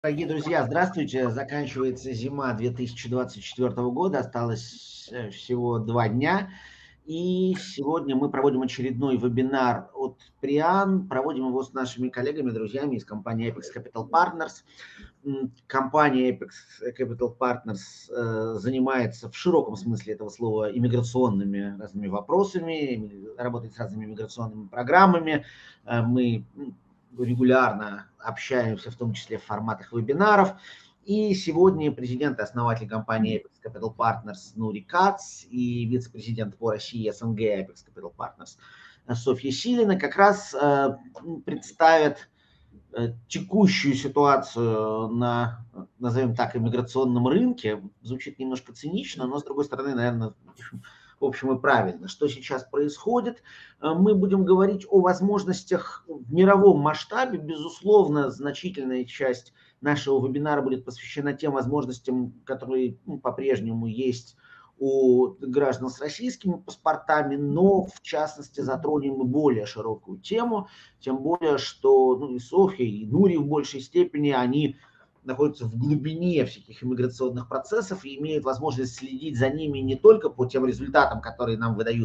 Дорогие друзья, здравствуйте. Заканчивается зима 2024 года, осталось всего 2 дня. И сегодня мы проводим очередной вебинар от Приан. Проводим его с нашими коллегами, друзьями из компании Apex Capital Partners. Компания Apex Capital Partners занимается в широком смысле этого слова иммиграционными разными вопросами, работает с разными иммиграционными программами. Мы регулярно общаемся, в том числе в форматах вебинаров. И сегодня президент и основатель компании Apex Capital Partners Нури Кац и вице-президент по России и СНГ Apex Capital Partners Софья Силина как раз представят текущую ситуацию на, назовем так, иммиграционном рынке. Звучит немножко цинично, но, с другой стороны, наверное, в общем и правильно. Что сейчас происходит? Мы будем говорить о возможностях в мировом масштабе. Безусловно, значительная часть нашего вебинара будет посвящена тем возможностям, которые по-прежнему есть у граждан с российскими паспортами, но в частности затронем и более широкую тему, тем более, что и Софья, и Нури в большей степени, они находятся в глубине всяких иммиграционных процессов и имеют возможность следить за ними не только по тем результатам, которые нам выдают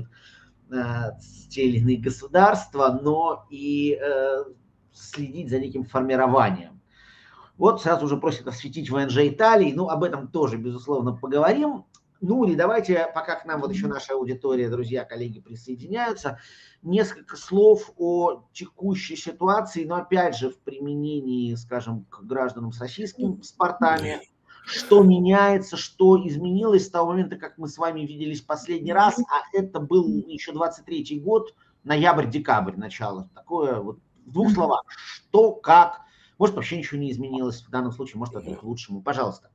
те или иные государства, но и следить за неким формированием. Вот сразу же просят осветить ВНЖ Италии, об этом тоже, безусловно, поговорим. Нури, давайте, пока к нам вот еще наша аудитория, друзья, коллеги присоединяются, несколько слов о текущей ситуации, но опять же в применении, скажем, к гражданам с российскими паспортами. Что меняется, что изменилось с того момента, как мы с вами виделись последний раз, а это был еще 23-й год, ноябрь-декабрь, начало. Такое вот в двух словах, что, как, может вообще ничего не изменилось в данном случае, может это и к лучшему. Пожалуйста.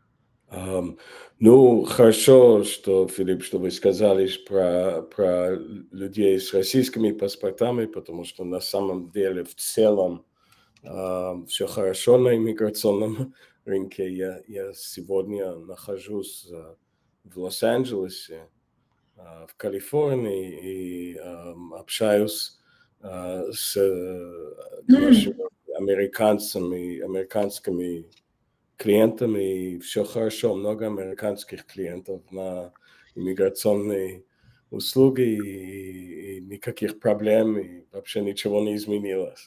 Хорошо, что, Филипп, что вы сказали про людей с российскими паспортами, потому что на самом деле в целом все хорошо на иммиграционном рынке. Я сегодня нахожусь в Лос-Анджелесе, в Калифорнии, и общаюсь с нашими американскими клиентами, и все хорошо, много американских клиентов на иммиграционные услуги, и никаких проблем, и вообще ничего не изменилось.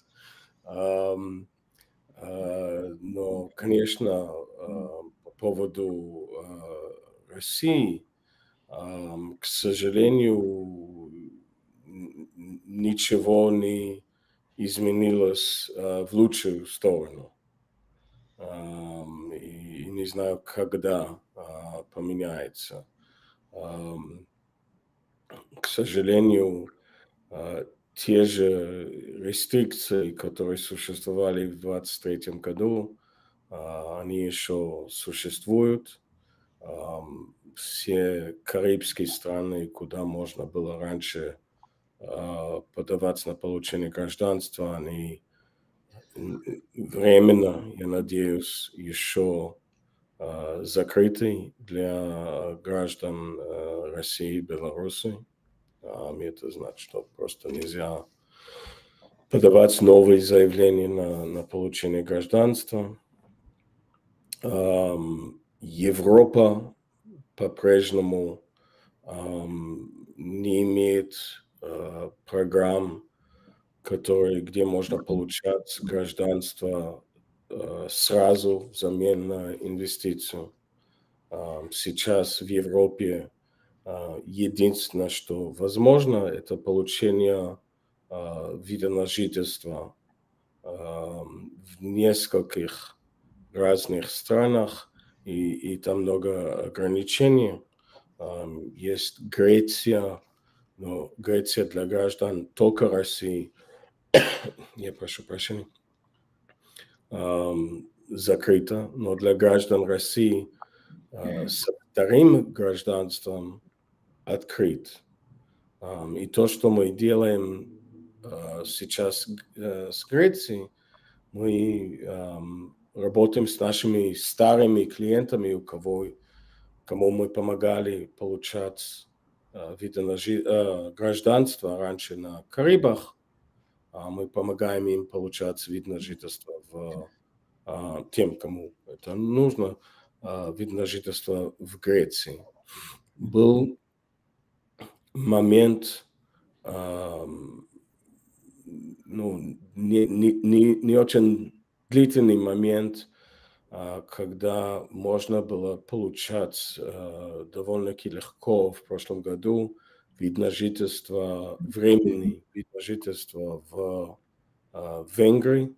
Но, конечно, по поводу России, к сожалению, ничего не изменилось в лучшую сторону. И не знаю, когда поменяется. К сожалению, те же рестрикции, которые существовали в 2023 году, они еще существуют. Все карибские страны, куда можно было раньше подаваться на получение гражданства, они временно, я надеюсь, еще закрыты для граждан России и Беларуси. Это значит, что просто нельзя подавать новые заявления на получение гражданства. Европа по-прежнему не имеет программ, где можно получать гражданство сразу взамен на инвестицию. Сейчас в Европе единственное, что возможно, это получение вида на жительство в нескольких разных странах, и там много ограничений. Есть Греция, но Греция для граждан только России, я прошу прощения, закрыта, но для граждан России с вторым гражданством открыт. И то, что мы делаем сейчас с Грецией, мы работаем с нашими старыми клиентами, кому мы помогали получать вид на гражданство раньше на Карибах. Мы помогаем им получать вид на жительство в тем, кому это нужно, вид на жительство в Греции. Был момент, не очень длительный момент, когда можно было получать довольно-таки легко в прошлом году вид на жительство, временный вид на жительство в Венгрии,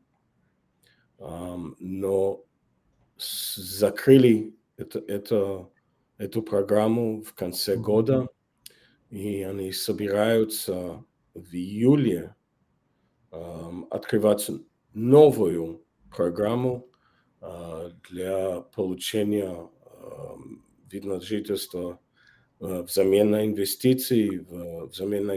но закрыли эту программу в конце года, и они собираются в июле открывать новую программу для получения вида на жительство взамен на инвестиции, в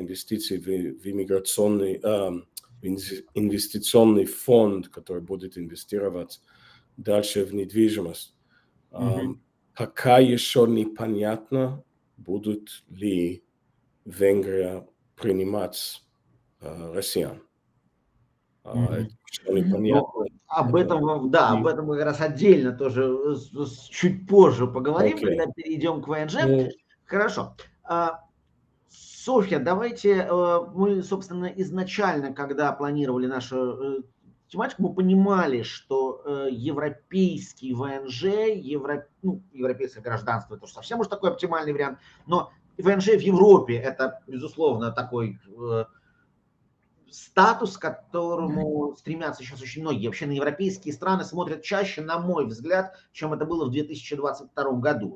инвестиционный фонд, который будет инвестировать дальше в недвижимость. Пока еще непонятно, будут ли Венгрия принимать россиян. Это непонятно. Об этом, да, об этом мы как раз отдельно тоже чуть позже поговорим, когда перейдем к ВНЖ. Хорошо. Софья, давайте мы, собственно, изначально, когда планировали нашу тематику, мы понимали, что европейский ВНЖ, европейское гражданство, это уж совсем уж такой оптимальный вариант, но ВНЖ в Европе это, безусловно, такой статус, к которому стремятся сейчас очень многие. Вообще на европейские страны смотрят чаще, на мой взгляд, чем это было в 2022 году.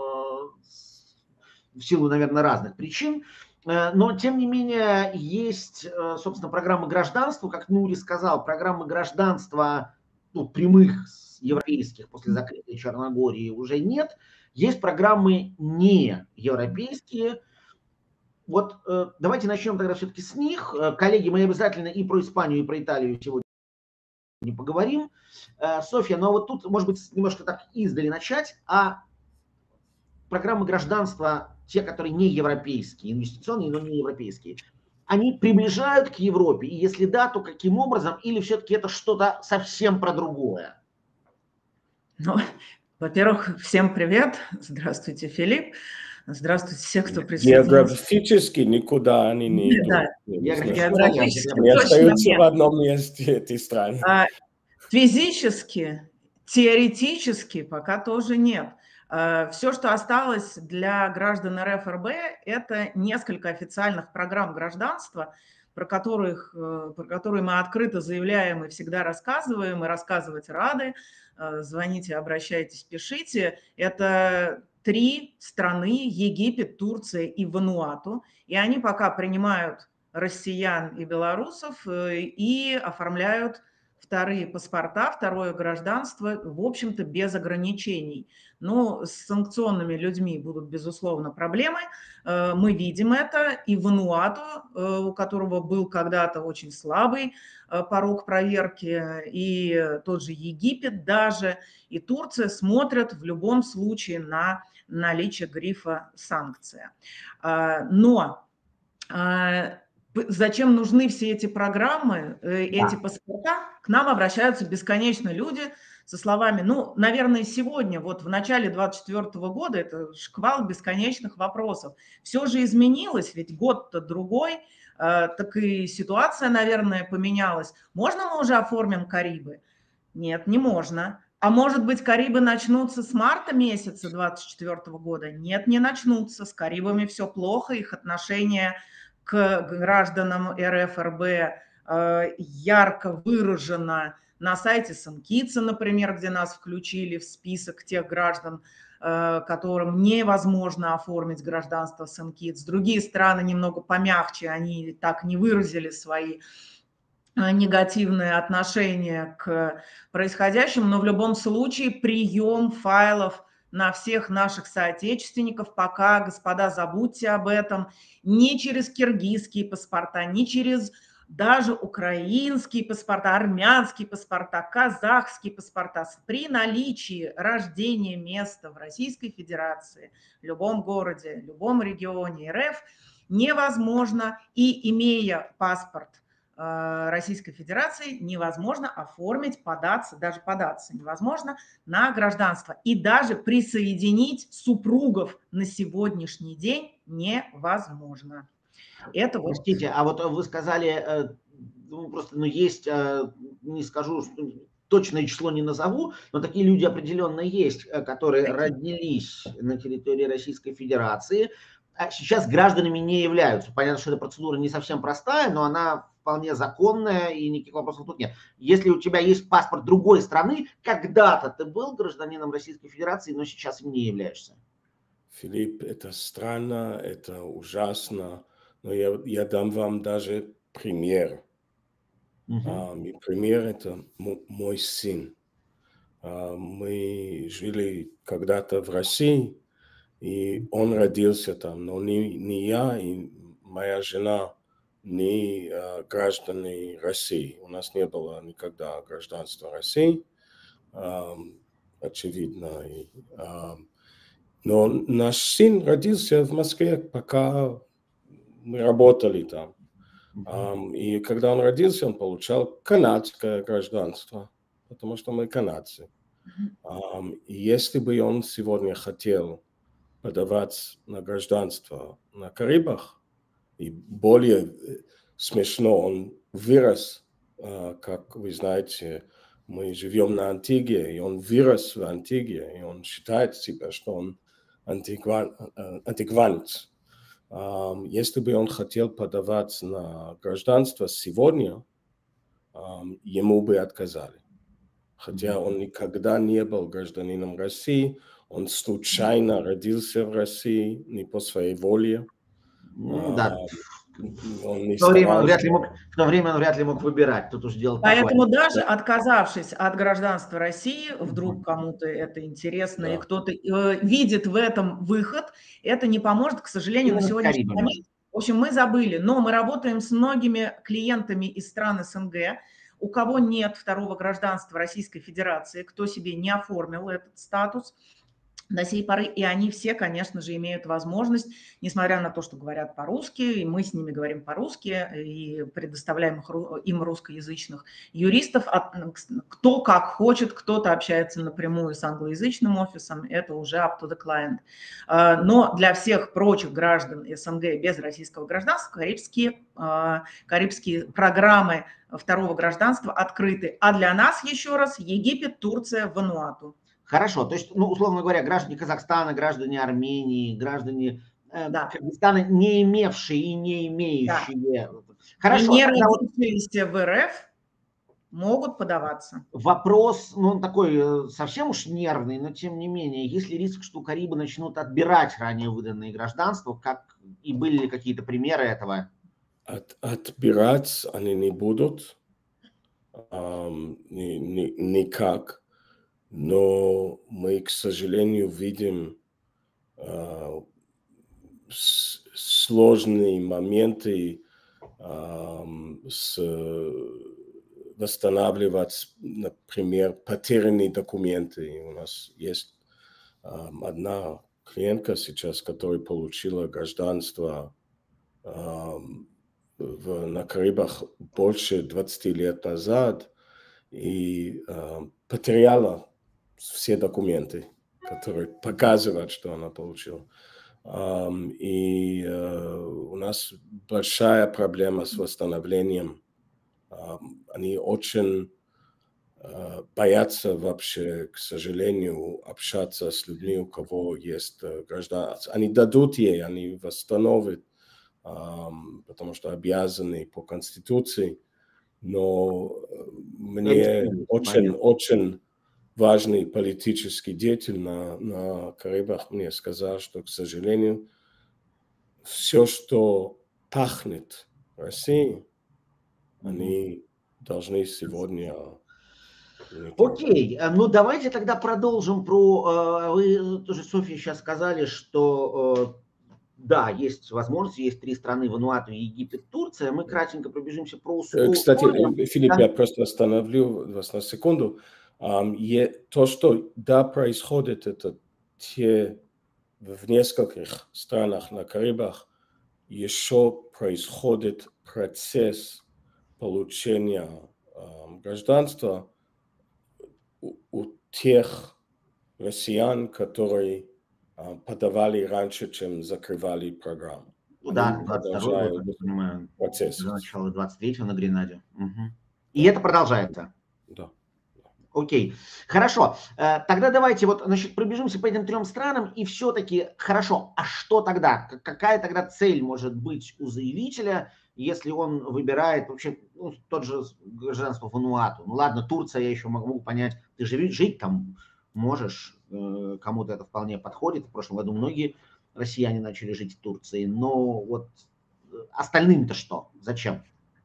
В силу, наверное, разных причин. Но, тем не менее, есть, собственно, программы гражданства, как Нури сказал, программы гражданства прямых европейских после закрытия Черногории уже нет. Есть программы не европейские. Вот давайте начнем тогда все-таки с них. Коллеги, мы обязательно и про Испанию, и про Италию сегодня не поговорим. Софья, ну вот тут, может быть, немножко так издали начать. А программы гражданства, те, которые не европейские, инвестиционные, но не европейские, они приближают к Европе? И если да, то каким образом? Или все-таки это что-то совсем про другое? Ну, во-первых, всем привет. Здравствуйте, Филипп. Здравствуйте все, кто присоединился. Географически никуда они не идут. Да, географически они остаются в одном месте, эти страны. Физически, теоретически пока тоже нет. Все, что осталось для граждан РФ-РБ, это несколько официальных программ гражданства, про которые мы открыто заявляем и всегда рассказываем, и рассказывать рады. Звоните, обращайтесь, пишите. Это 3 страны: Египет, Турция и Вануату. И они пока принимают россиян и белорусов и оформляют вторые паспорта, второе гражданство, в общем-то, без ограничений. Но с санкционными людьми будут, безусловно, проблемы. Мы видим это. И Вануату, у которого был когда-то очень слабый порог проверки, и тот же Египет даже, и Турция смотрят в любом случае на наличие грифа «санкция». Но зачем нужны все эти программы, эти паспорта? К нам обращаются бесконечно люди со словами, наверное, сегодня, вот в начале 2024 года, это шквал бесконечных вопросов. Все же изменилось, ведь год-то другой, так и ситуация, наверное, поменялась. Можно мы уже оформим Карибы? Нет, не можно. А может быть, Карибы начнутся с марта месяца 2024 года? Нет, не начнутся. С Карибами все плохо, их отношение к гражданам РФ-РБ ярко выражено на сайте СНКИЦа, например, где нас включили в список тех граждан, которым невозможно оформить гражданство СНКИЦ. Другие страны немного помягче, они так не выразили свои негативное отношение к происходящему, но в любом случае прием файлов на всех наших соотечественников пока, господа, забудьте об этом, не через киргизские паспорта, не через даже украинские паспорта, армянские паспорта, казахские паспорта. При наличии рождения места в Российской Федерации, в любом городе, в любом регионе РФ невозможно, и имея паспорт Российской Федерации невозможно оформить, податься, даже податься невозможно на гражданство. И даже присоединить супругов на сегодняшний день невозможно. Это вот... Простите, а вот вы сказали, просто, есть, не скажу, точное число не назову, но такие люди определенно есть, которые родились на территории Российской Федерации, а сейчас гражданами не являются. Понятно, что эта процедура не совсем простая, но она вполне законная, и никаких вопросов тут нет. Если у тебя есть паспорт другой страны, когда-то ты был гражданином Российской Федерации, но сейчас им не являешься. Филипп, это странно, это ужасно, но я дам вам даже пример. И пример – это мой сын. Мы жили когда-то в России, и он родился там, но не я и моя жена не граждане России. У нас не было никогда гражданства России, очевидно. Но наш сын родился в Москве, пока мы работали там. И когда он родился, он получал канадское гражданство, потому что мы канадцы. И если бы он сегодня хотел подавать на гражданство на Карибах, и более смешно, он вырос, как вы знаете, мы живем на Антигуа, и он вырос в Антигуа, и он считает себя, что он антигванец. Если бы он хотел подавать на гражданство сегодня, ему бы отказали. Хотя он никогда не был гражданином России, он случайно родился в России, не по своей воле. Да. Он не В то время он старался. вряд ли мог выбирать. Тут уж дело Поэтому такое. даже отказавшись от гражданства России, вдруг кому-то это интересно, и кто-то видит в этом выход, это не поможет, к сожалению, на сегодняшний момент. В общем, мы забыли, но мы работаем с многими клиентами из стран СНГ, у кого нет второго гражданства Российской Федерации, кто себе не оформил этот статус до сей поры, и они все, конечно же, имеют возможность, несмотря на то, что говорят по-русски, и мы с ними говорим по-русски, и предоставляем им русскоязычных юристов, кто как хочет, кто-то общается напрямую с англоязычным офисом, это уже up to the client. Но для всех прочих граждан СНГ без российского гражданства карибские программы второго гражданства открыты. А для нас, еще раз, Египет, Турция, Вануату. Хорошо, то есть, условно говоря, граждане Казахстана, граждане Армении, граждане Кыргызстана, не имевшие и не имеющие. Да. Хорошо. И не родившиеся в РФ могут подаваться. Вопрос, он такой совсем уж нервный, но тем не менее, есть ли риск, что Карибы начнут отбирать ранее выданные гражданства, и были ли какие-то примеры этого? Отбирать они не будут никак. Но мы, к сожалению, видим сложные моменты восстанавливать, например, потерянные документы. У нас есть одна клиентка сейчас, которая получила гражданство на Карибах больше 20 лет назад и потеряла все документы, которые показывают, что она получила. И у нас большая проблема с восстановлением. Они очень боятся вообще, к сожалению, общаться с людьми, у кого есть гражданство. Они дадут ей, они восстановят, потому что обязаны по Конституции. Но мне очень важный политический деятель на Карибах мне сказал, что, к сожалению, все, что пахнет Россией, они должны сегодня... Окей, давайте тогда продолжим вы тоже, Софья, сейчас сказали, что да, есть возможность, есть 3 страны: Вануату, Египет, Турция. Мы кратенько пробежимся про условия. Кстати, Филипп, я просто остановлю вас на секунду. То, что происходит, это в нескольких странах на Карибах еще происходит процесс получения гражданства у тех россиян, которые подавали раньше, чем закрывали программу. Ну да, Они 22 год, продолжают я понимаю, процесс. до начала 23-го на Гренаде. Мгм. И это продолжается. Да. Окей, хорошо. Тогда давайте вот, значит, пробежимся по этим 3 странам и все-таки, хорошо, а что тогда? Какая тогда цель может быть у заявителя, если он выбирает вообще, ну, тот же гражданство Вануату? Ну ладно, Турция я еще могу понять, ты жить там можешь, кому-то это вполне подходит. В прошлом году многие россияне начали жить в Турции, но вот остальным-то что? Зачем?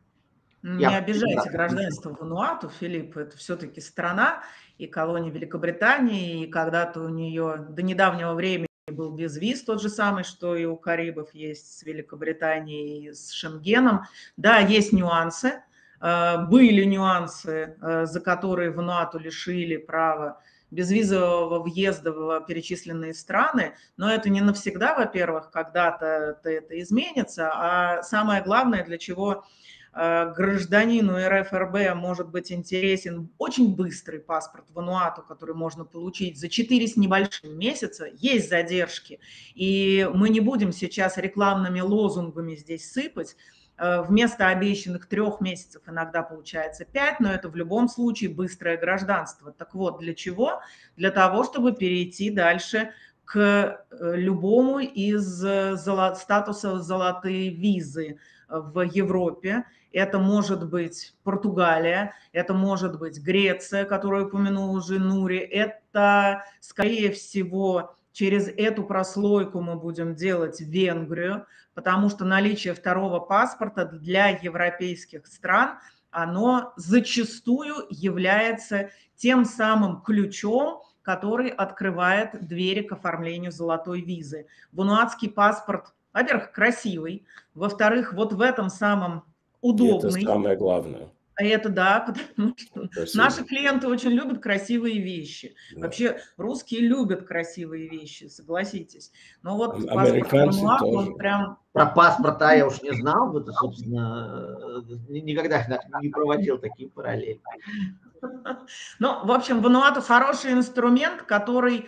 Не обижайте гражданство Вануату, Филипп, это все-таки страна и колония Великобритании, и когда-то у нее до недавнего времени был безвиз тот же самый, что и у Карибов есть с Великобританией и с Шенгеном. Да, есть нюансы, были нюансы, за которые Вануату лишили права безвизового въезда в перечисленные страны, но это не навсегда, во-первых, когда-то это изменится, а самое главное, для чего гражданину РФ-РБ может быть интересен очень быстрый паспорт Вануату, который можно получить за 4 с небольшим месяца. Есть задержки, и мы не будем сейчас рекламными лозунгами здесь сыпать. Вместо обещанных 3 месяцев иногда получается 5, но это в любом случае быстрое гражданство. Так вот, для чего? Для того, чтобы перейти дальше к любому из статуса золотые визы в Европе. Это может быть Португалия, это может быть Греция, которую упомянул уже Нури. Это, скорее всего, через эту прослойку мы будем делать Венгрию, потому что наличие 2-го паспорта для европейских стран, оно зачастую является тем самым ключом, который открывает двери к оформлению золотой визы. Вануатский паспорт, во-первых, красивый, во-вторых, вот в этом самом удобный. И это самое главное. Это да, потому что наши клиенты очень любят красивые вещи. Да. Вообще русские любят красивые вещи, согласитесь. Но вот американцы тоже. Он прям... Про паспорта я уж не знал, это, собственно, никогда не проводил такие параллели. Ну, в общем, Вануату хороший инструмент, который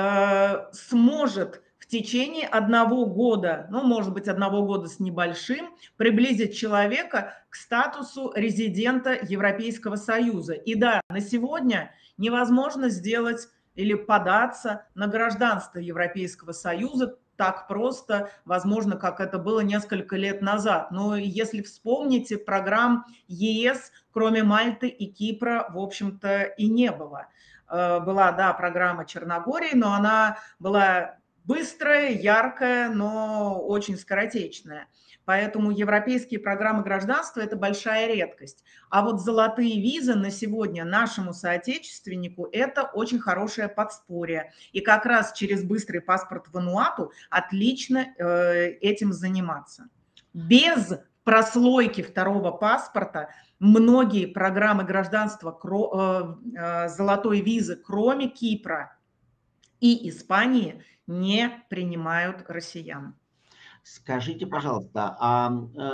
сможет в течение 1 года, ну, может быть, 1 года с небольшим, приблизить человека к статусу резидента Европейского Союза. И да, на сегодня невозможно сделать или податься на гражданство Европейского Союза так просто, возможно, как это было несколько лет назад. Но если вспомните, программ ЕС, кроме Мальты и Кипра, в общем-то, и не было. Была, да, программа Черногории, но она была быстрая, яркая, но очень скоротечная. Поэтому европейские программы гражданства – это большая редкость. А вот золотые визы на сегодня нашему соотечественнику – это очень хорошее подспорье. И как раз через быстрый паспорт Вануату отлично этим заниматься. Без прослойки 2-го паспорта многие программы гражданства золотой визы, кроме Кипра и Испании, не принимают россиян. Скажите, пожалуйста,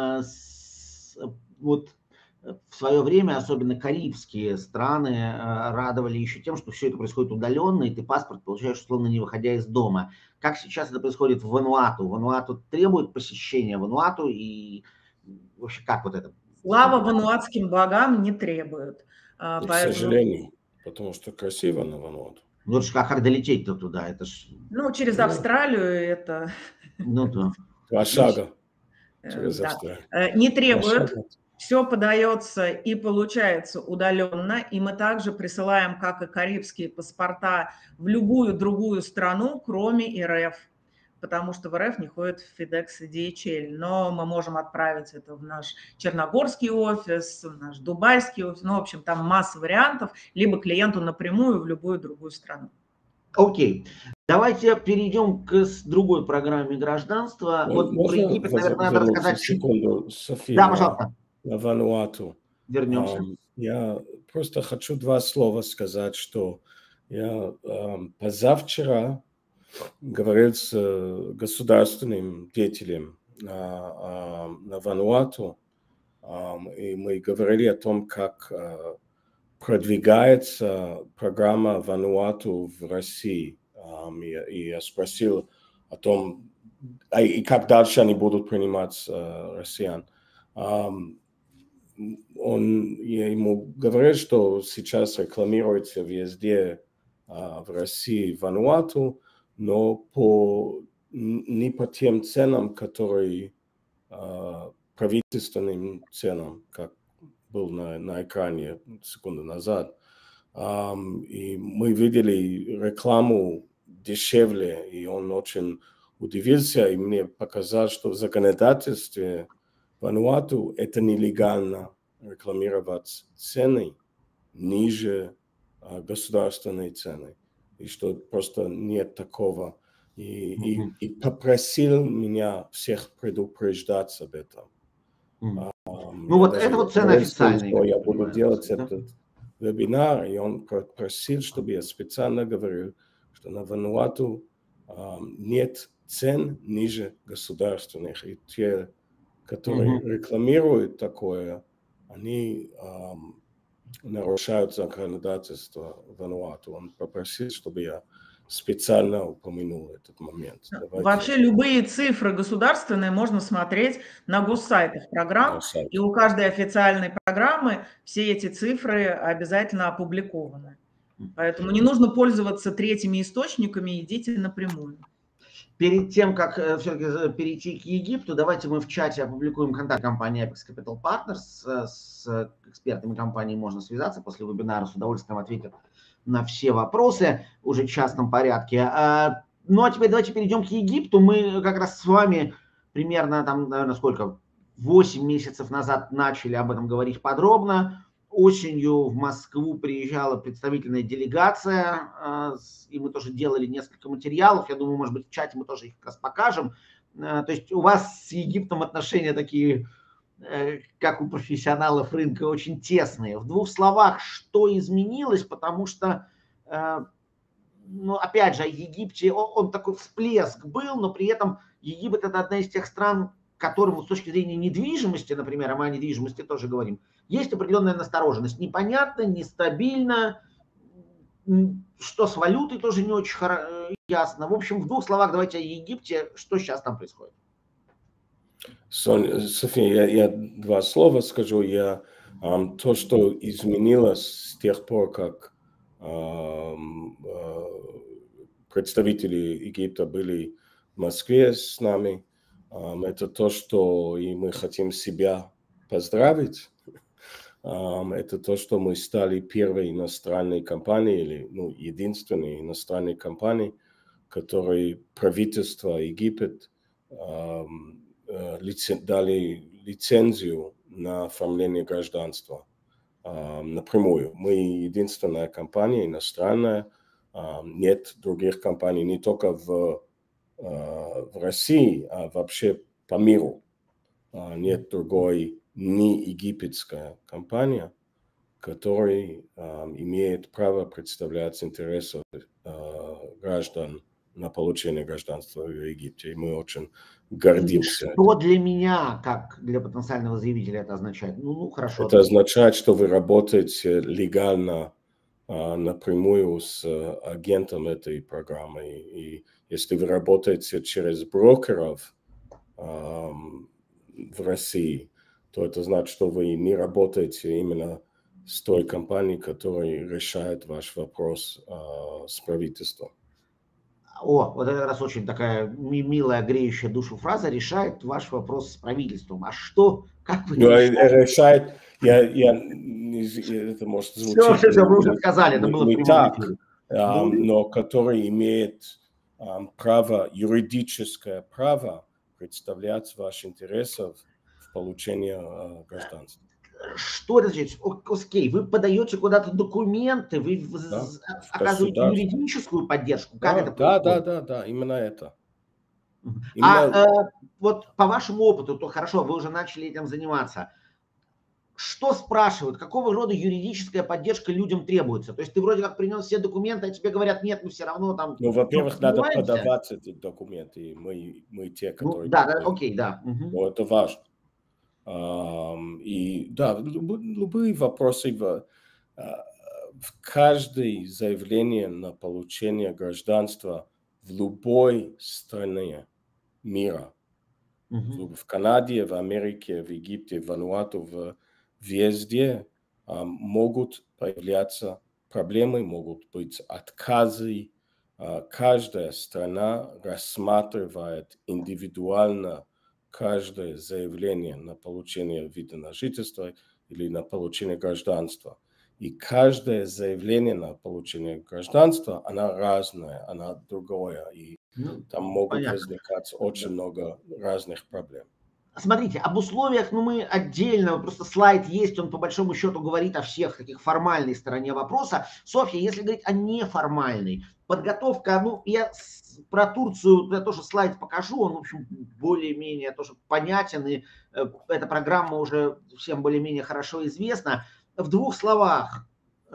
вот в свое время особенно карибские страны радовали еще тем, что все это происходит удаленно, и ты паспорт получаешь, условно, не выходя из дома. Как сейчас это происходит в Вануату? Вануату требует посещения Вануату, и вообще как вот это? Слава вануатским богам не требует. Поэтому... К сожалению, потому что красиво на Вануату. Ну, как долететь-то туда? Это ж... Ну, через Австралию это... Ну, да. 2 шага через Австралию. Не требует. Все подается и получается удаленно. И мы также присылаем, как и карибские паспорта, в любую другую страну, кроме РФ. Потому что в РФ не ходит FedEx и DHL. Но мы можем отправить это в наш черногорский офис, в наш дубайский офис. Ну, в общем, там масса вариантов. Либо клиенту напрямую в любую другую страну. Окей. Давайте перейдем к другой программе гражданства. Вот про Египет, наверное, надо рассказать. Секунду, София, да, пожалуйста. На Вануату. Вернемся. Я просто хочу 2 слова сказать, что я позавчера говорил с государственным деятелем на Вануату и мы говорили о том, как продвигается программа Вануату в России. И я спросил о том, и как дальше они будут принимать россиян. Я ему говорил, что сейчас рекламируется везде в России Вануату, но не по тем ценам, которые правительственным ценам, как был на экране секунду назад. И мы видели рекламу дешевле, и он очень удивился, и мне показалось, что в законодательстве Вануату это нелегально рекламировать цены ниже государственной цены, и что просто нет такого. И попросил меня всех предупреждать об этом. Ну вот это вот цены официальные. Я буду делать этот вебинар, и он просил, чтобы я специально говорил, что на Вануату нет цен ниже государственных. И те, которые рекламируют такое, они нарушают законодательство Вануату. Он попросил, чтобы я специально упомянул этот момент. Вообще любые цифры государственные можно смотреть на госсайтах программ, и у каждой официальной программы все эти цифры обязательно опубликованы. Поэтому не нужно пользоваться третьими источниками, идите напрямую. Перед тем, как все-таки перейти к Египту, давайте мы в чате опубликуем контакт компании Apex Capital Partners. С экспертами компании можно связаться после вебинара, с удовольствием ответят на все вопросы уже в частном порядке. Ну а теперь давайте перейдем к Египту. Мы как раз с вами примерно, там, наверное, сколько, 8 месяцев назад начали об этом говорить подробно. Осенью в Москву приезжала представительная делегация, и мы тоже делали несколько материалов. Я думаю, может быть, в чате мы тоже их как раз покажем. То есть у вас с Египтом отношения такие, как у профессионалов рынка, очень тесные. В двух словах, что изменилось, потому что, ну, опять же, о Египте, он такой всплеск был, но при этом Египет – это одна из тех стран, которым с точки зрения недвижимости, например, а мы о недвижимости тоже говорим, есть определенная настороженность. Непонятно, нестабильно, что с валютой тоже не очень ясно. В общем, в двух словах давайте о Египте, что сейчас там происходит. София, я два слова скажу. То, что изменилось с тех пор, как представители Египта были в Москве с нами, это то, что и мы хотим себя поздравить. Это то, что мы стали первой иностранной компанией, или единственной иностранной компанией, которой правительство Египет дали лицензию на оформление гражданства напрямую. Мы единственная компания иностранная, нет других компаний не только в России, а вообще по миру. Нет другой не египетская компания, которая имеет право представлять интересы граждан на получение гражданства в Египте. И мы очень гордимся. Что для меня, как для потенциального заявителя, это означает? Ну, хорошо. Это означает, что вы работаете легально напрямую с агентом этой программы. И если вы работаете через брокеров в России, то это значит, что вы не работаете именно с той компанией, которая решает ваш вопрос с правительством. Вот это как раз очень такая милая, греющая душу фраза: решает ваш вопрос с правительством. А что, как вы решает, это может звучать все, вы уже сказали, это было не так, но который имеет право, юридическое право представлять ваши интересы в получении гражданства. Что это значит? Окей, вы подаете куда-то документы, вы оказываете юридическую поддержку. Как это происходит? Да, именно это. Вот по вашему опыту, то хорошо, вы уже начали этим заниматься. Что спрашивают? Какого рода юридическая поддержка людям требуется? То есть ты вроде как принес все документы, а тебе говорят, нет, мы все равно там... Ну, во-первых, надо подавать эти документы, мы те, которые... Да, окей, да. Но это важно. И да, любые вопросы в каждое заявление на получение гражданства в любой стране мира, в Канаде, в Америке, в Египте, в Вануату, везде могут появляться проблемы, могут быть отказы. Каждая страна рассматривает индивидуально каждое заявление на получение вида на жительство или на получение гражданства. И каждое заявление на получение гражданства, она разная, она другое. И там могут возникать очень много разных проблем. Смотрите, об условиях, мы отдельно, просто слайд есть, он по большому счету говорит о всех таких формальной стороне вопроса. Софья, если говорить о неформальной, подготовка, я про Турцию, я тоже слайд покажу, он, в общем, более-менее тоже понятен, и эта программа уже всем более-менее хорошо известна. В двух словах,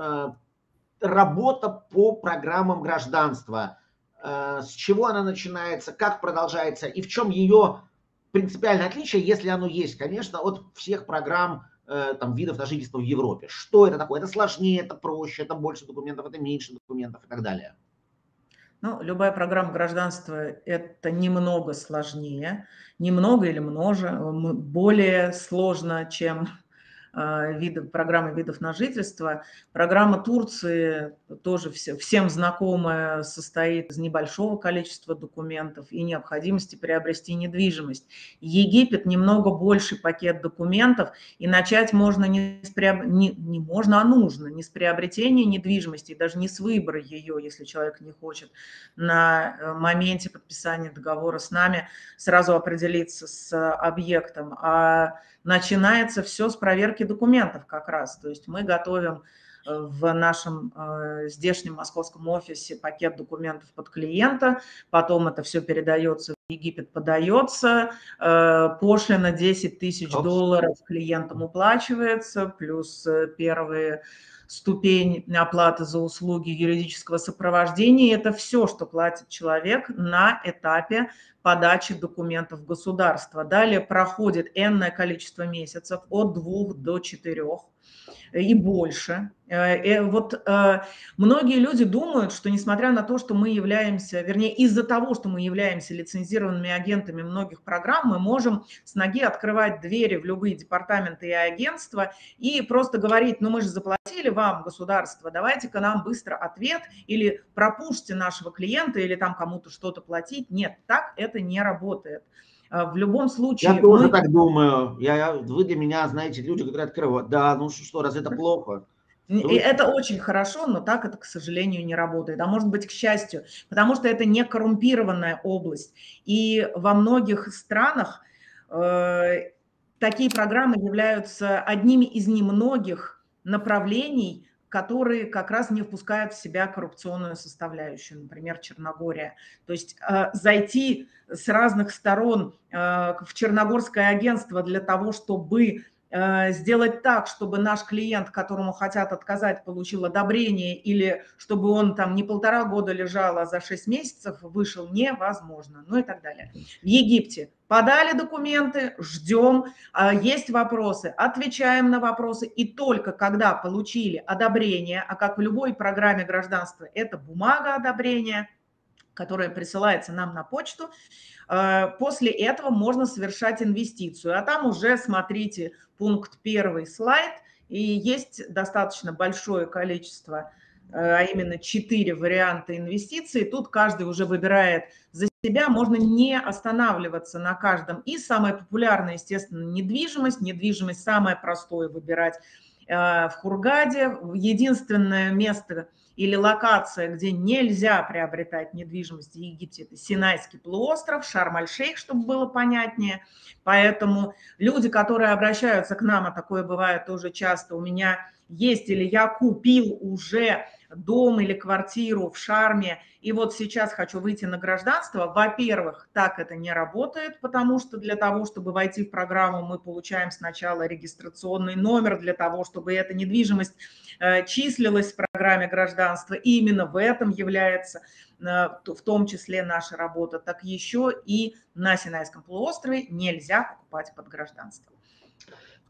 работа по программам гражданства, с чего она начинается, как продолжается и в чем ее принципиальное отличие, если оно есть, конечно, от всех программ видов на жительство в Европе. Что это такое? Это сложнее, это проще, это больше документов, это меньше документов и так далее. Любая программа гражданства – это немного сложнее, немного или более сложно, чем программы видов на жительство. Программа Турции тоже всем знакомая, состоит из небольшого количества документов и необходимости приобрести недвижимость. Египет немного больший пакет документов, и начать можно не нужно не с приобретения недвижимости, даже не с выбора ее, если человек не хочет на моменте подписания договора с нами сразу определиться с объектом, а начинается все с проверки документов как раз. То есть мы готовим в нашем здешнем московском офисе пакет документов под клиента, потом это все передается в Египет, подается, пошлина $10 тысяч клиентам уплачивается, плюс первые ступень оплаты за услуги юридического сопровождения. Это все, что платит человек на этапе подачи документов в государство. Далее проходит энное количество месяцев, от 2 до 4 и больше. Многие люди думают, что несмотря на то, что мы являемся, вернее, из-за того, что мы являемся лицензированными агентами многих программ, мы можем с ноги открывать двери в любые департаменты и агентства и просто говорить: мы же заплатили вам, государство, давайте-ка нам быстро ответ, или пропушьте нашего клиента, или там кому-то что-то платить. Нет, так это не работает. В любом случае... Я тоже так думаю. Вы для меня, знаете, люди, которые открывают. Да, что, разве это плохо? И это очень хорошо, но так это, к сожалению, не работает. А может быть, к счастью, потому что это не коррумпированная область. И во многих странах такие программы являются одними из немногих направлений, которые как раз не впускают в себя коррупционную составляющую, например, Черногория. То есть зайти с разных сторон в черногорское агентство для того, чтобы сделать так, чтобы наш клиент, которому хотят отказать, получил одобрение, или чтобы он там не 1,5 года лежал, а за 6 месяцев вышел, невозможно, и так далее. В Египте подали документы, ждем, есть вопросы, отвечаем на вопросы, и только когда получили одобрение, а как в любой программе гражданства, это бумага одобрения, которая присылается нам на почту, после этого можно совершать инвестицию. А там уже смотрите пункт 1, слайд, и есть достаточно большое количество, а именно 4 варианта инвестиций. Тут каждый уже выбирает за себя, можно не останавливаться на каждом. И самое популярное, естественно, недвижимость. Недвижимость самое простое выбирать в Хургаде. Единственное место или локация, где нельзя приобретать недвижимость в Египте, это Синайский полуостров, Шарм-эль-Шейх, чтобы было понятнее. Поэтому люди, которые обращаются к нам, а такое бывает тоже часто, у меня есть или я купил уже дом или квартиру в Шарме, и вот сейчас хочу выйти на гражданство. Во-первых, так это не работает, потому что для того, чтобы войти в программу, мы получаем сначала регистрационный номер для того, чтобы эта недвижимость числилась в программе гражданства. И именно в этом является в том числе наша работа. Так еще и на Синайском полуострове нельзя покупать под гражданство.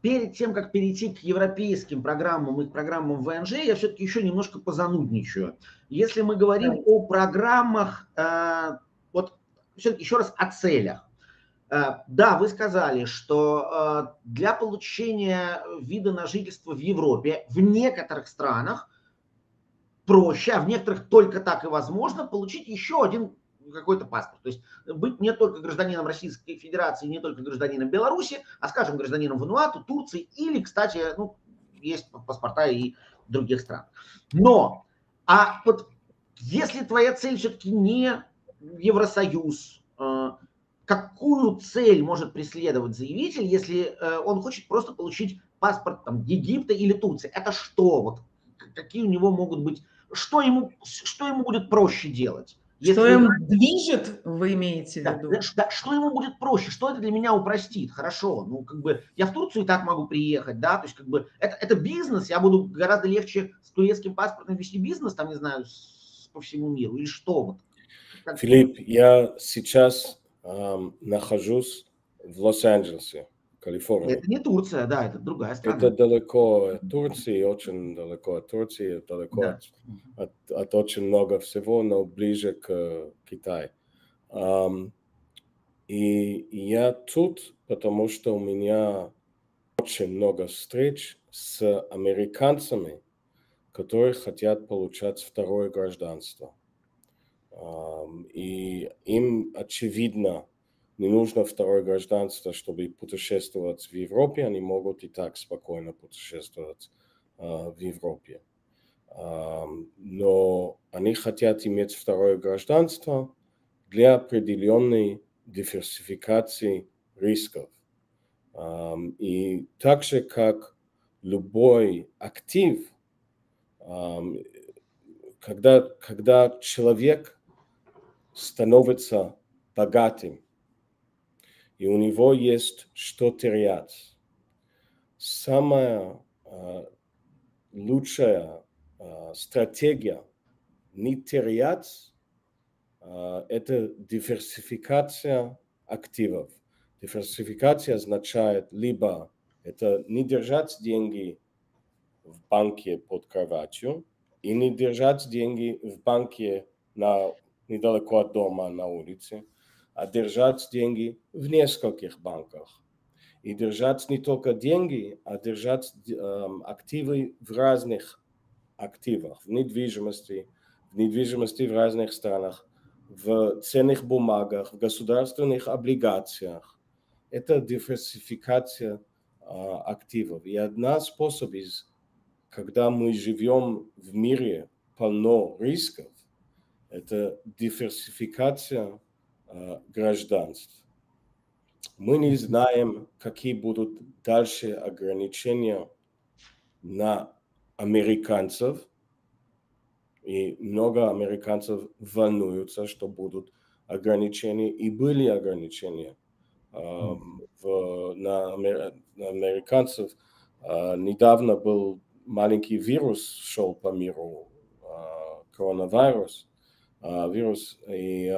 перед тем, как перейти к европейским программам и к программам ВНЖ, я все-таки еще немножко позанудничаю. Если мы говорим о программах, вот все-таки еще раз о целях. Да, вы сказали, что для получения вида на жительство в Европе в некоторых странах проще, а в некоторых только так и возможно, получить еще один какой-то паспорт. То есть быть не только гражданином Российской Федерации, не только гражданином Беларуси, а, скажем, гражданином Вануату, Турции или, кстати, ну, есть паспорта и других стран. Но, а вот если твоя цель все-таки не Евросоюз, какую цель может преследовать заявитель, если он хочет просто получить паспорт там, Египта или Турции? Это что? Вот, какие у него могут быть... Что ему будет проще делать? Что им движет, вы имеете в виду? Да, что ему будет проще? Что это для меня упростит? Хорошо, ну как бы я в Турцию и так могу приехать, да, то есть как бы это бизнес, я буду гораздо легче с турецким паспортом вести бизнес, там, не знаю, по всему миру, или что? Вот. Филипп, я сейчас нахожусь в Лос-Анджелесе, Калифорния. Это не Турция, да, это другая страна. Это далеко от Турции, очень далеко от Турции, далеко от очень много всего, но ближе к Китаю. И я тут, потому что у меня очень много встреч с американцами, которые хотят получать второе гражданство. И им, очевидно, не нужно второе гражданство, чтобы путешествовать в Европе. Они могут и так спокойно путешествовать в Европе. Но они хотят иметь второе гражданство для определенной диверсификации рисков. И так же, как любой актив, когда человек становится богатым, и у него есть что терять, самая лучшая стратегия не терять это диверсификация активов. Диверсификация означает либо это не держать деньги в банке под кроватью и не держать деньги в банке недалеко от дома на улице, а держать деньги в нескольких банках. И держать не только деньги, а держать активы в разных активах, в недвижимости в разных странах, в ценных бумагах, в государственных облигациях. Это диверсификация активов. И один способ, когда мы живем в мире полно рисков, это диверсификация гражданств. Мы не знаем, какие будут дальше ограничения на американцев, и много американцев волнуются, что будут ограничения, и были ограничения на американцев. Недавно был маленький вирус, шел по миру, коронавирус, и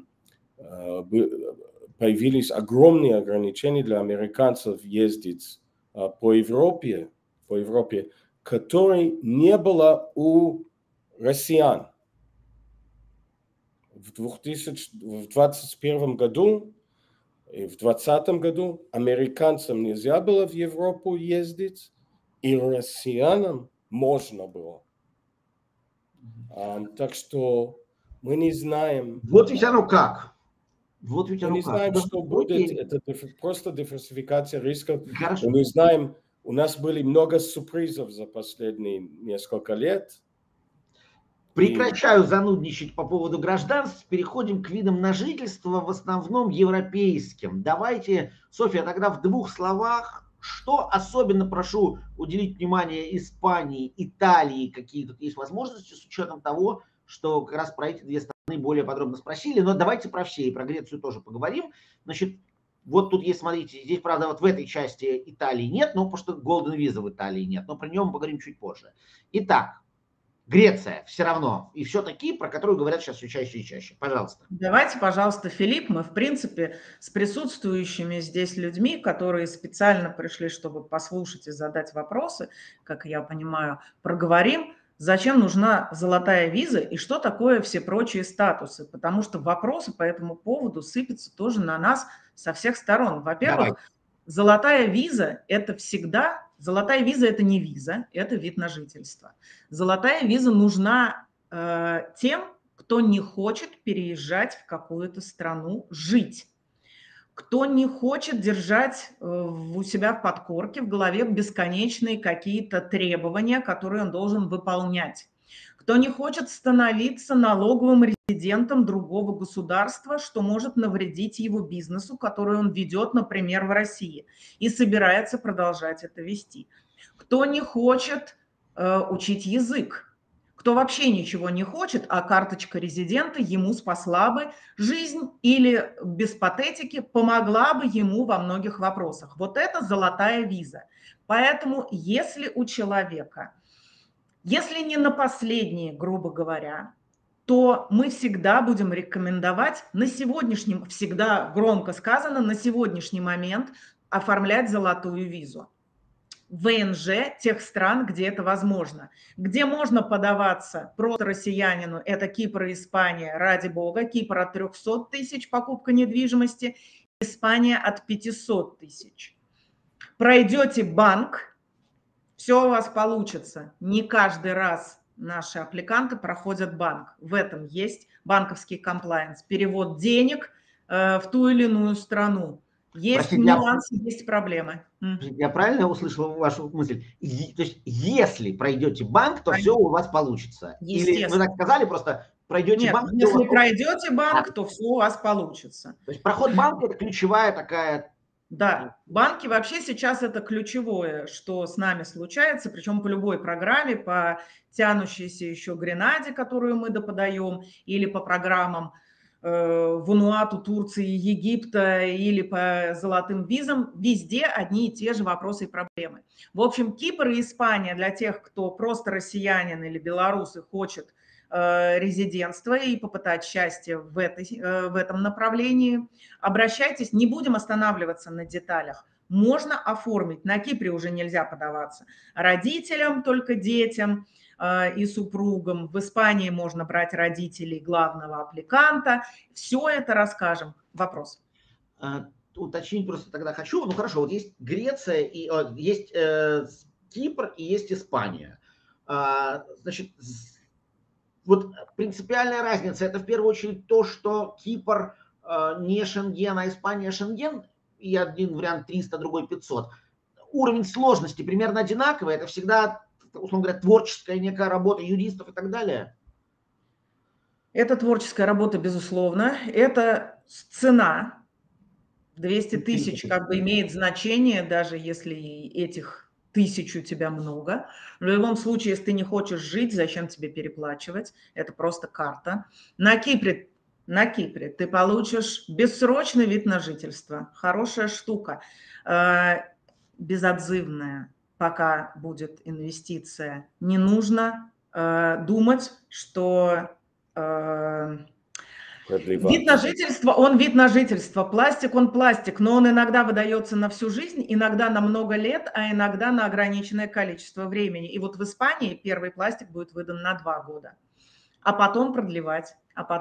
появились огромные ограничения для американцев ездить по Европе, которой не было у россиян. В 2021 году и в 2020 году американцам нельзя было в Европу ездить, и россиянам можно было. Так что мы не знаем. Вот ведь оно как. Вот ведь мы оно не как. знаем, что будет. Это просто диверсификация рисков. Хорошо. Мы знаем, у нас были много сюрпризов за последние несколько лет. Прекращаю занудничать по поводу гражданств. Переходим к видам на жительство, в основном европейским. Давайте, Софья, тогда в двух словах. Что особенно прошу уделить внимание Испании, Италии, какие тут есть возможности, с учетом того, что как раз про эти две страны более подробно спросили, но давайте про все, и про Грецию тоже поговорим. Значит, вот тут есть, смотрите, здесь, правда, вот в этой части Италии нет, но потому что Golden Visa в Италии нет, но про него мы поговорим чуть позже. Итак, Греция все равно. И все-таки, про которую говорят сейчас все чаще и чаще. Пожалуйста. Давайте, пожалуйста, Филипп, мы, в принципе, с присутствующими здесь людьми, которые специально пришли, чтобы послушать и задать вопросы, как я понимаю, проговорим, зачем нужна золотая виза и что такое все прочие статусы, потому что вопросы по этому поводу сыпятся тоже на нас со всех сторон. Во-первых, золотая виза – это всегда… Золотая виза – это не виза, это вид на жительство. Золотая виза нужна тем, кто не хочет переезжать в какую-то страну жить, кто не хочет держать у себя в подкорке, в голове бесконечные какие-то требования, которые он должен выполнять, кто не хочет становиться налоговым резидентом другого государства, что может навредить его бизнесу, который он ведет, например, в России, и собирается продолжать это вести, кто не хочет учить язык, кто вообще ничего не хочет, а карточка резидента ему спасла бы жизнь или без патетики помогла бы ему во многих вопросах. Вот это золотая виза. Поэтому если у человека, если не на последние, грубо говоря, то мы всегда будем рекомендовать на сегодняшнем, всегда громко сказано, на сегодняшний момент оформлять золотую визу. ВНЖ тех стран, где это возможно. Где можно подаваться просто россиянину, это Кипр и Испания, ради бога. Кипр от 300 тысяч покупка недвижимости, Испания от 500 тысяч. Пройдете банк, все у вас получится. Не каждый раз наши аппликанты проходят банк. В этом есть банковский комплаенс. Перевод денег в ту или иную страну. Есть нюансы, есть проблемы. Я правильно услышал вашу мысль? То есть, если пройдете банк, то все у вас получится. Или вы так сказали, просто пройдете банк? Нет, если пройдете банк, то все у вас получится. То есть проход банка – это ключевая такая… Да, банки вообще сейчас это ключевое, что с нами случается, причем по любой программе, по тянущейся еще Гренаде, которую мы доподаем, или по программам Вануату, Турции, Египта или по золотым визам, везде одни и те же вопросы и проблемы. В общем, Кипр и Испания для тех, кто просто россиянин или белорус и хочет резидентство и попытать счастье в этом направлении, обращайтесь, не будем останавливаться на деталях. Можно оформить, на Кипре уже нельзя подаваться, родителям, только детям и супругам. В Испании можно брать родителей главного аппликанта. Все это расскажем. Вопрос. Уточнить просто тогда хочу. Ну хорошо, вот есть Греция, и есть Кипр и есть Испания. Значит, вот принципиальная разница – это в первую очередь то, что Кипр не Шенген, а Испания Шенген, и один вариант 300, другой 500. Уровень сложности примерно одинаковый, это всегда, условно говоря, творческая некая работа юристов и так далее. Это творческая работа, безусловно. Это цена. 200 тысяч как бы имеет значение, даже если этих 1000 у тебя много. В любом случае, если ты не хочешь жить, зачем тебе переплачивать? Это просто карта. На Кипре ты получишь бессрочный вид на жительство. Хорошая штука. Безотзывная, пока будет инвестиция. Не нужно думать, что вид на жительство, он вид на жительство. Пластик, он пластик, но он иногда выдается на всю жизнь, иногда на много лет, а иногда на ограниченное количество времени. И вот в Испании первый пластик будет выдан на 2 года, а потом продлевать,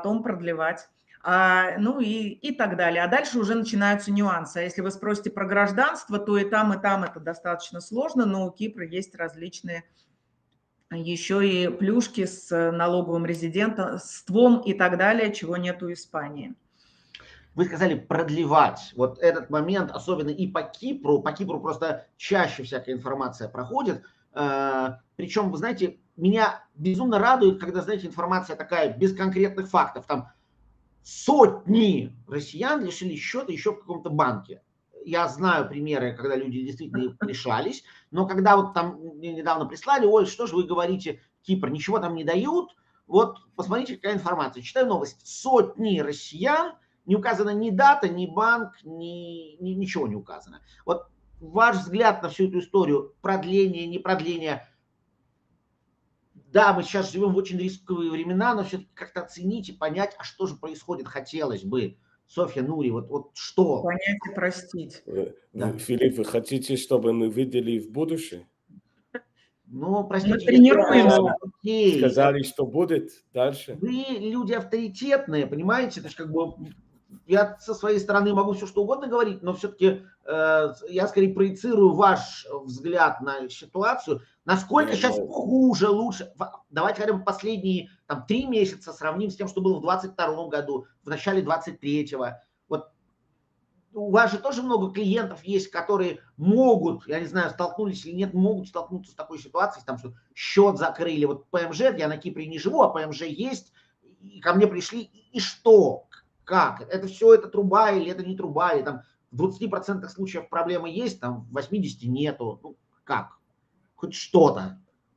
ну и так далее. А дальше уже начинаются нюансы. А если вы спросите про гражданство, то и там это достаточно сложно, но у Кипра есть различные еще и плюшки с налоговым резидентством и так далее, чего нет у Испании. Вы сказали продлевать. Вот этот момент, особенно и по Кипру просто чаще всякая информация проходит. Причем, вы знаете, меня безумно радует, когда, знаете, информация такая без конкретных фактов. Там сотни россиян лишили счета еще в каком-то банке. Я знаю примеры, когда люди действительно лишались, но когда вот там мне недавно прислали, ой, что же вы говорите, Кипр, ничего там не дают, вот посмотрите, какая информация. Читаю новость, сотни россиян, не указана ни дата, ни банк, ничего не указано. Вот ваш взгляд на всю эту историю, продление, не продление, да, мы сейчас живем в очень рисковые времена, но все-таки как-то оценить и понять, а что же происходит, хотелось бы. Софья, Нури, вот что? Понять и простить. Да. Филипп, вы хотите, чтобы мы видели в будущее? Ну, Мы простите, тренируемся. окей. Сказали, что будет дальше. Вы люди авторитетные, понимаете? То есть, как бы, я со своей стороны могу все что угодно говорить, но все-таки я скорее проецирую ваш взгляд на ситуацию. Насколько сейчас хуже, лучше? Давайте хотя бы последние там, 3 месяца сравним с тем, что было в 2022 году, в начале 2023. Вот у вас же тоже много клиентов есть, которые могут, я не знаю, столкнулись или нет, могут столкнуться с такой ситуацией, там, что счет закрыли. Вот ПМЖ, я на Кипре не живу, а ПМЖ есть, и ко мне пришли, и что? Как? Это все, это труба или это не труба? Или там в 20% случаев проблемы есть, там в 80% нету. Ну, как? Хоть что-то.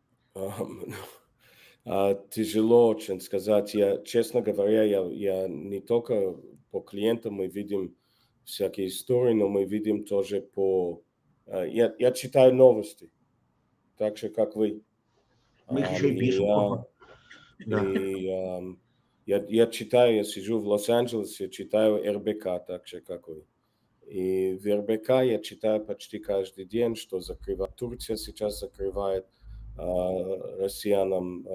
Тяжело очень сказать. Честно говоря, я не только по клиентам мы видим всякие истории, но мы видим тоже по... Я читаю новости, так же, как вы. Мы их еще и пишем. Я читаю, я сижу в Лос-Анджелесе, читаю РБК, так же, как вы. И в РБК я читаю почти каждый день, что закрывает Турция, сейчас закрывает россиянам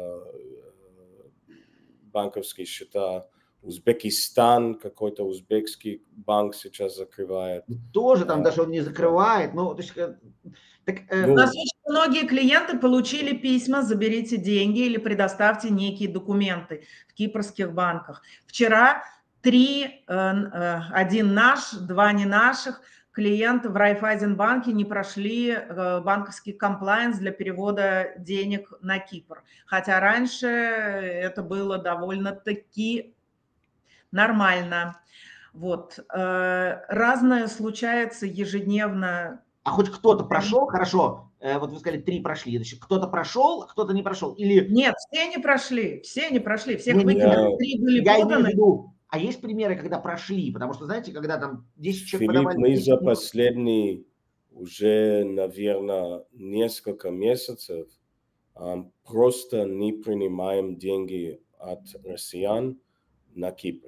банковские счета. Узбекистан, какой-то узбекский банк сейчас закрывает. Тоже там даже он не закрывает. Ну, то есть, у нас очень многие клиенты получили письма: заберите деньги или предоставьте некие документы в кипрских банках. Вчера 3, 1 наш, 2 не наших клиента в Райффайзенбанке не прошли банковский комплаенс для перевода денег на Кипр. Хотя раньше это было довольно-таки нормально. Вот. Разное случается ежедневно. А хоть кто-то прошел, хорошо, вот вы сказали, 3 прошли, значит, кто-то прошел, а кто-то не прошел? Или... Нет, все не прошли, всех не, выкинули, 3 были поданы. А есть примеры, когда прошли? Потому что, знаете, когда там 10 человек Филипп, подавали... мы за последние уже, наверное, несколько месяцев просто не принимаем деньги от россиян на Кипр,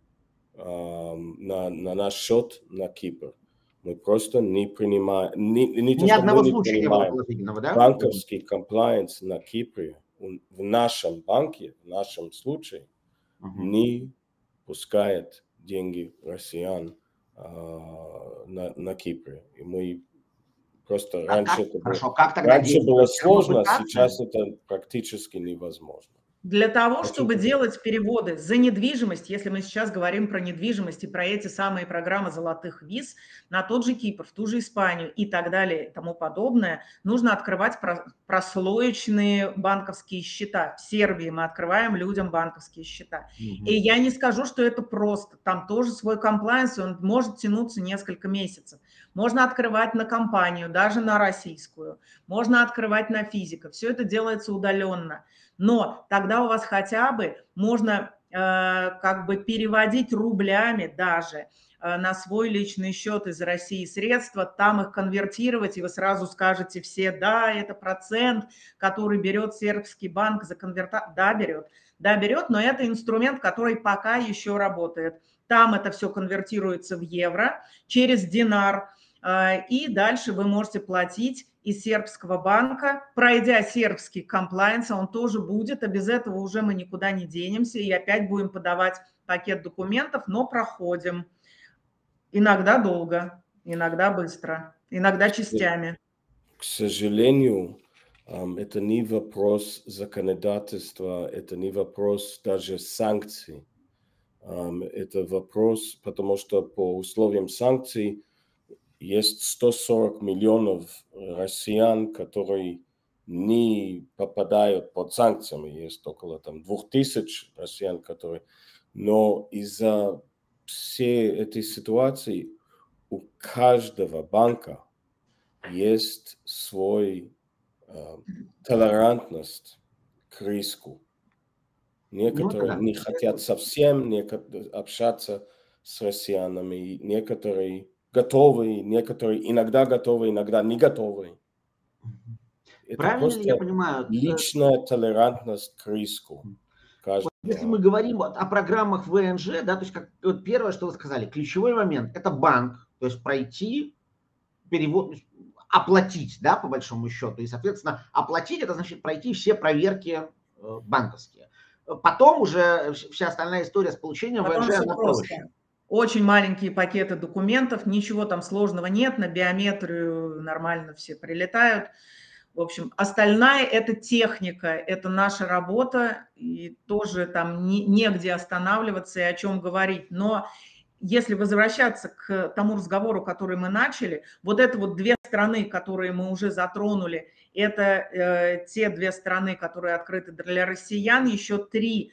на наш счет на Кипр. Мы просто не принимаем, ни одного случая не было положительного, да? Банковский комплаенс на Кипре в нашем банке, в нашем случае, не пускает деньги россиян на Кипре. И мы просто раньше было сложно, сейчас это практически невозможно. Для того, чтобы делать переводы за недвижимость, если мы сейчас говорим про недвижимость и про эти самые программы золотых виз, на тот же Кипр, в ту же Испанию и так далее и тому подобное, нужно открывать прослоечные банковские счета. В Сербии мы открываем людям банковские счета. И я не скажу, что это просто. Там тоже свой комплаенс, он может тянуться несколько месяцев. Можно открывать на компанию, даже на российскую. Можно открывать на физика. Все это делается удаленно. Но тогда у вас хотя бы можно как бы переводить рублями даже на свой личный счет из России средства, там их конвертировать, и вы сразу скажете все: да, это процент, который берет сербский банк за конвертацию. Да, берет, но это инструмент, который пока еще работает. Там это все конвертируется в евро через динар, и дальше вы можете платить из сербского банка, пройдя сербский комплаенс, он тоже будет, а без этого уже мы никуда не денемся, и опять будем подавать пакет документов, но проходим. Иногда долго, иногда быстро, иногда частями. К сожалению, это не вопрос законодательства, это не вопрос даже санкций. Это вопрос, потому что по условиям санкций есть 140 миллионов россиян, которые не попадают под санкциями. Есть около 2000 россиян, которые... Но из-за всей этой ситуации у каждого банка есть свой толерантность к риску. Некоторые не хотят совсем общаться с россиянами, некоторые готовы, некоторые иногда готовы, иногда не готовы. Это Правильно ли я просто понимаю? личная толерантность к риску. Вот если мы говорим вот о программах ВНЖ, да, то есть как, вот первое, что вы сказали, ключевой момент – это банк, то есть пройти перевод, оплатить, да, по большому счету, и, соответственно, оплатить – это значит пройти все проверки банковские. Потом уже вся остальная история с получением Потом ВНЖ, все она просто. проще. Очень маленькие пакеты документов, ничего там сложного нет, на биометрию нормально все прилетают. В общем, остальная – это техника, это наша работа, и тоже там негде останавливаться и о чем говорить. Но если возвращаться к тому разговору, который мы начали, вот это вот две страны, которые мы уже затронули, это те две страны, которые открыты для россиян, еще три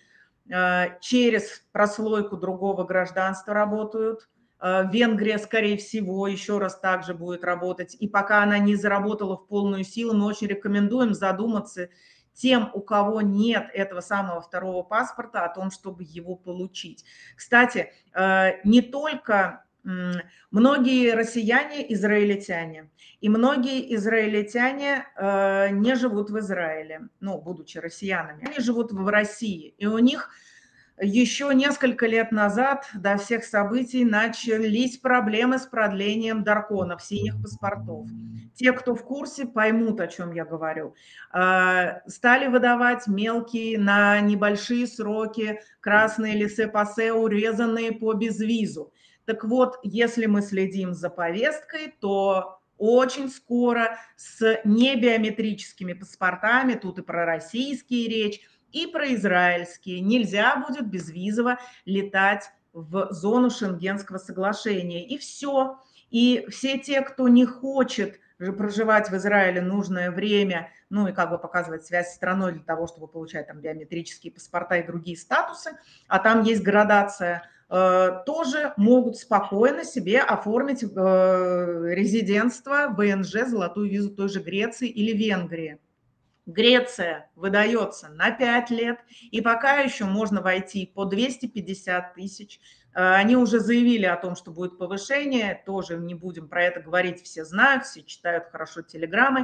через прослойку другого гражданства работают. Венгрия, скорее всего, еще раз также будет работать. И пока она не заработала в полную силу, мы очень рекомендуем задуматься тем, у кого нет этого самого второго паспорта, о том, чтобы его получить. Кстати, не только многие россияне израильтяне, и многие израильтяне не живут в Израиле, ну, будучи россиянами. Они живут в России, и у них еще несколько лет назад до всех событий начались проблемы с продлением дарконов, синих паспортов. Те, кто в курсе, поймут, о чем я говорю. Стали выдавать мелкие на небольшие сроки красные лессе-пассе, урезанные по безвизу. Так вот, если мы следим за повесткой, то очень скоро с небиометрическими паспортами, тут и про российские речь, и про израильские, нельзя будет безвизово летать в зону Шенгенского соглашения. И все. И все те, кто не хочет проживать в Израиле нужное время, ну и как бы показывать связь с страной для того, чтобы получать там биометрические паспорта и другие статусы, а там есть градация, тоже могут спокойно себе оформить резидентство, ВНЖ, золотую визу той же Греции или Венгрии. Греция выдается на 5 лет, и пока еще можно войти по 250 тысяч. Они уже заявили о том, что будет повышение, тоже не будем про это говорить, все знают, все читают хорошо телеграммы.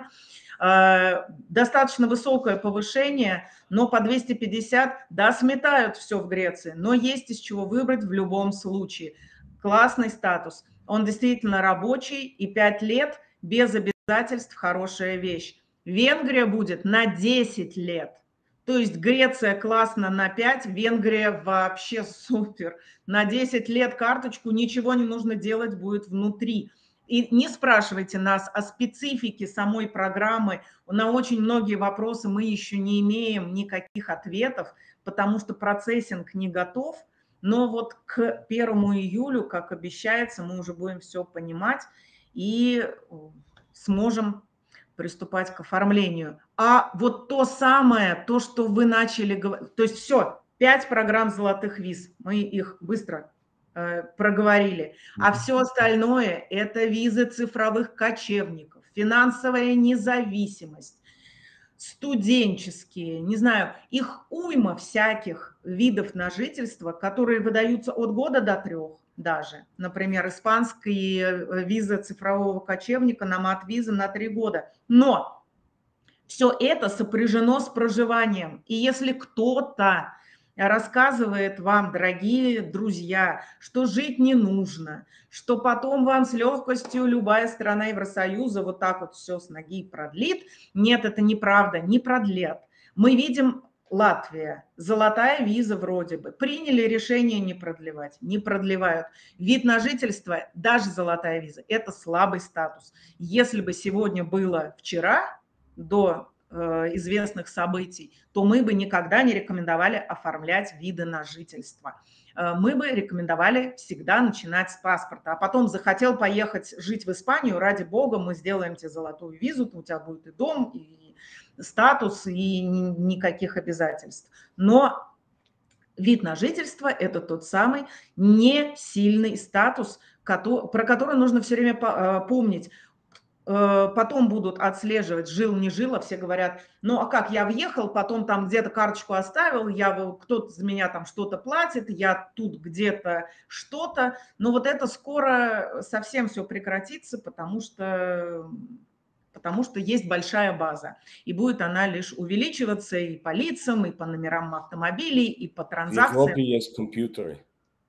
Достаточно высокое повышение, но по 250, да, сметают все в Греции, но есть из чего выбрать в любом случае. Классный статус, он действительно рабочий, и 5 лет без обязательств хорошая вещь. Венгрия будет на 10 лет. То есть Греция классно на 5, Венгрия вообще супер. На 10 лет карточку, ничего не нужно делать будет внутри. И не спрашивайте нас о специфике самой программы. На очень многие вопросы мы еще не имеем никаких ответов, потому что процессинг не готов. Но вот к 1 июлю, как обещается, мы уже будем все понимать и сможем приступать к оформлению. А вот то самое, то, что вы начали говорить, то есть все, 5 программ золотых виз, мы их быстро проговорили. А все остальное – это визы цифровых кочевников, финансовая независимость, студенческие, не знаю, их уйма всяких видов на жительство, которые выдаются от года до 3 даже. Например, испанские визы цифрового кочевника на мат-визы на 3 года. Но все это сопряжено с проживанием. И если кто-то рассказывает вам, дорогие друзья, что жить не нужно, что потом вам с легкостью любая страна Евросоюза вот так вот все с ноги продлит. Нет, это неправда, не продлят. Мы видим Латвия, золотая виза вроде бы. Приняли решение не продлевать, не продлевают. Вид на жительство, даже золотая виза, это слабый статус. Если бы сегодня было вчера, до известных событий, то мы бы никогда не рекомендовали оформлять виды на жительство. Мы бы рекомендовали всегда начинать с паспорта. А потом захотел поехать жить в Испанию, ради бога, мы сделаем тебе золотую визу, у тебя будет и дом, и статус, и никаких обязательств. Но вид на жительство – это тот самый несильный статус, про который нужно все время помнить. Потом будут отслеживать, жил, не жил, а все говорят, ну а как, я въехал, потом там где-то карточку оставил, кто-то за меня там что-то платит, я тут где-то что-то, но вот это скоро совсем все прекратится, потому что потому что есть большая база. И будет она лишь увеличиваться и по лицам, и по номерам автомобилей, и по В транзакциям. Европе есть компьютеры.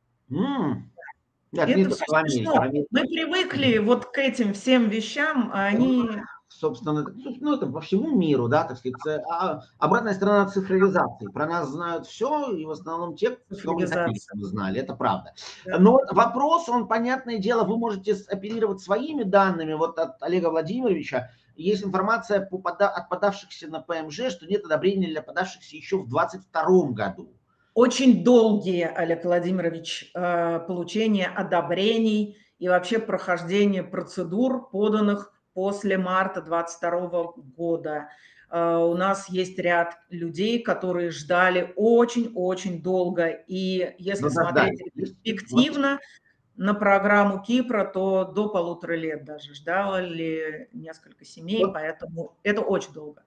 Это не Это только все в Америке. смешно. Мы привыкли вот к этим всем вещам, а они... Собственно, ну, это по всему миру, да, так сказать. Обратная сторона цифровизации. Про нас знают все, и в основном те, кто не хотели, чтобы знали. Это правда. Да. Но вопрос, он, понятное дело, вы можете оперировать своими данными. Вот от Олега Владимировича есть информация от подавшихся на ПМЖ, что нет одобрения для подавшихся еще в 2022 году. Очень долгие, Олег Владимирович, получение одобрений и вообще прохождение процедур, поданных после марта 2022 года. У нас есть ряд людей, которые ждали очень-очень долго. И если смотреть перспективно на программу Кипра, то до 1,5 лет даже ждали несколько семей, поэтому это очень долго.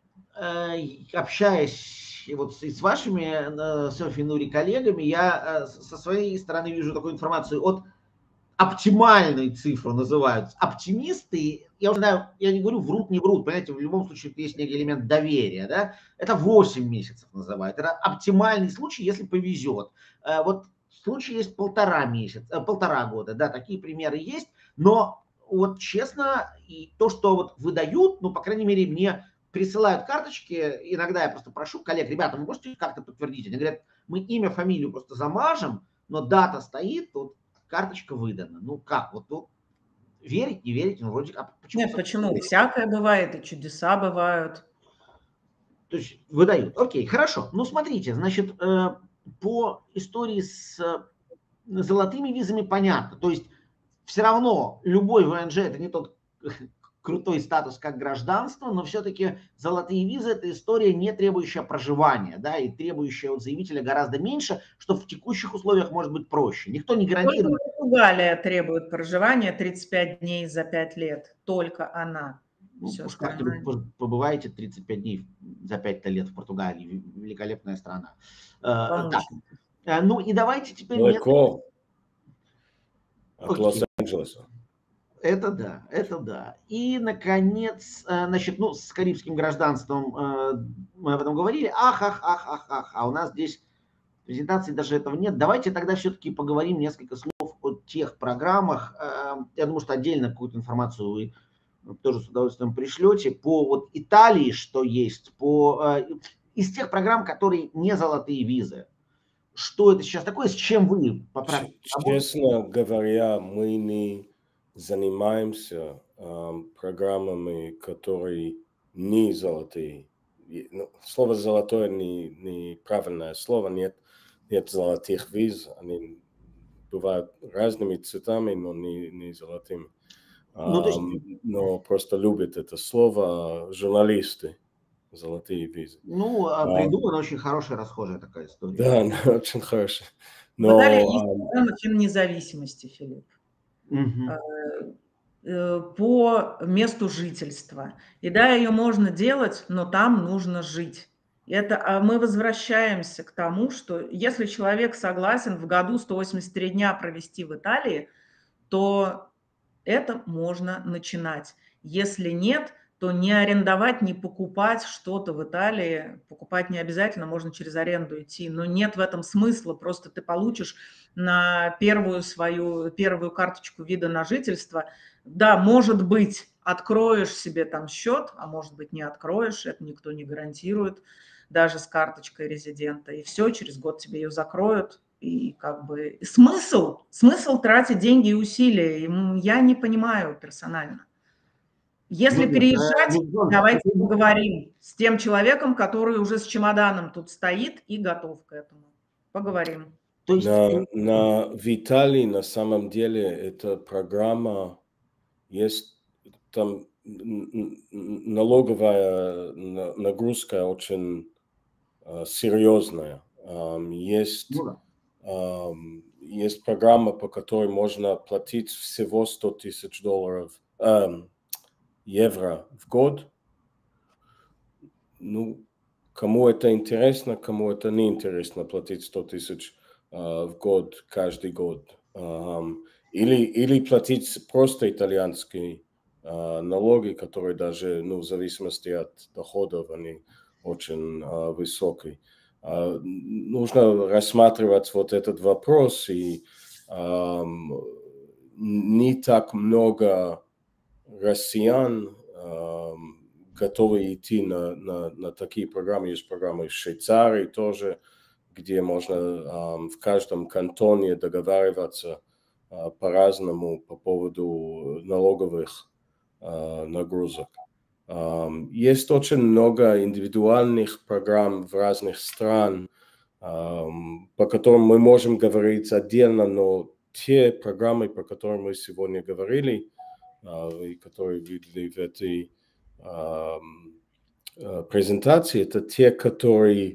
Общаясь вот с вашими, Софьей, Нури, коллегами, я со своей стороны вижу такую информацию от оптимальную цифру называют. Оптимисты, я уже знаю, я не говорю врут, не врут, понимаете, в любом случае есть некий элемент доверия, да, это 8 месяцев называют. Это оптимальный случай, если повезет. Вот случай есть 1,5 года, да, такие примеры есть, но вот честно, и то, что вот выдают, ну, по крайней мере, мне присылают карточки, иногда я просто прошу коллег, ребята, вы можете как-то подтвердить? Они говорят, мы имя, фамилию просто замажем, но дата стоит, вот карточка выдана. Ну как, вот верить, не верить, ну вроде как. Нет, почему? Всякое бывает, и чудеса бывают. То есть выдают. Окей, хорошо. Ну смотрите, значит, по истории с золотыми визами понятно. То есть все равно любой ВНЖ это не тот крутой статус, как гражданство, но все-таки золотые визы – это история, не требующая проживания, да, и требующая от заявителя гораздо меньше, что в текущих условиях может быть проще. Никто не гарантирует. Только Португалия требует проживания 35 дней за 5 лет. Только она. Ну, побываете 35 дней за 5 лет в Португалии. Великолепная страна. Так. Ну и давайте теперь... Далеко от Лос-Анджелеса. Это да, это да. И, наконец, значит, ну, с карибским гражданством мы об этом говорили. А у нас здесь презентации даже этого нет. Давайте тогда все-таки поговорим несколько слов о тех программах. Я думаю, что отдельно какую-то информацию вы тоже с удовольствием пришлете. По вот Италии, что есть, из тех программ, которые не золотые визы. Что это сейчас такое, с чем вы по практике? Честно говоря, мы не занимаемся программами, которые не золотые. Слово «золотое» неправильное слово, нет золотых виз, они бывают разными цветами, но не золотыми. Но просто любят это слово журналисты, золотые визы. Ну, придумана очень хорошая, расхожая такая история. Да, очень хорошая. Но... В Италии есть программа «Чин независимости», Филипп. По месту жительства. И да, ее можно делать, но там нужно жить. Мы возвращаемся к тому, что если человек согласен в году 183 дня провести в Италии, то это можно начинать. Если нет, то не арендовать, не покупать что-то в Италии. Покупать не обязательно, можно через аренду идти. Но нет в этом смысла. Просто ты получишь на первую карточку вида на жительство. Да, может быть, откроешь себе там счет, а может быть, не откроешь. Это никто не гарантирует, даже с карточкой резидента. И все, через год тебе ее закроют. И как бы смысл тратить деньги и усилия, я не понимаю персонально. Если переезжать, давайте поговорим с тем человеком, который уже с чемоданом тут стоит и готов к этому. Поговорим. В Италии на самом деле эта программа есть, там налоговая нагрузка очень серьезная. Есть программа, по которой можно платить всего $100,000 евро в год. Ну, кому это интересно, кому это не интересно, платить 100 тысяч в год, каждый год. Или платить просто итальянский налоги, которые даже, в зависимости от доходов, они очень высокие. Нужно рассматривать вот этот вопрос, и не так много россиян готовы идти на такие программы. Есть программы в Швейцарии тоже, где можно в каждом кантоне договариваться по-разному по поводу налоговых нагрузок. Есть очень много индивидуальных программ в разных странах, по которым мы можем говорить отдельно, но те программы, по которым мы сегодня говорили, и которые видели в этой презентации, это те, которые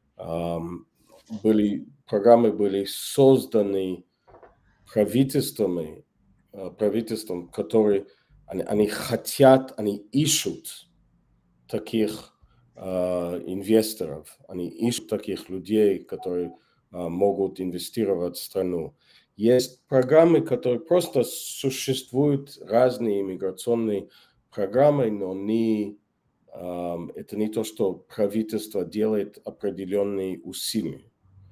программы были созданы правительством, которые они хотят, они ищут таких инвесторов, они ищут таких людей, которые могут инвестировать в страну. Есть программы, которые просто существуют, разные иммиграционные программы, но это не то, что правительство делает определенные усилия.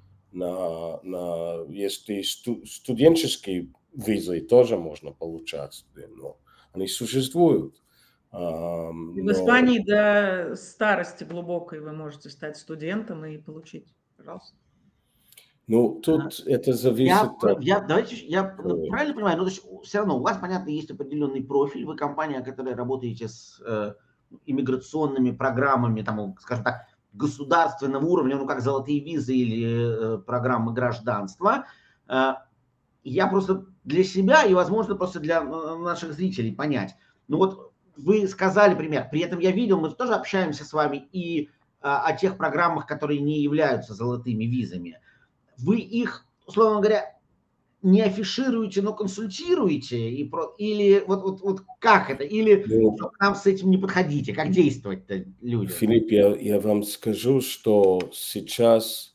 Если студенческие визы тоже можно получать, но они существуют. В Испании до старости глубокой вы можете стать студентом и получить, пожалуйста. Тут это зависит от... Я правильно понимаю, то есть все равно у вас, понятно, есть определенный профиль, вы компания, которая работаете с иммиграционными программами, там, скажем так, государственного уровня, как золотые визы или программы гражданства. Я просто для себя и, возможно, просто для наших зрителей понять. Вы сказали пример, при этом я видел, мы тоже общаемся с вами и о тех программах, которые не являются золотыми визами. Вы их, условно говоря, не афишируете, но консультируете? Или вот как это? Или к нам с этим не подходите? Как действовать-то людям? Филипп, я вам скажу, что сейчас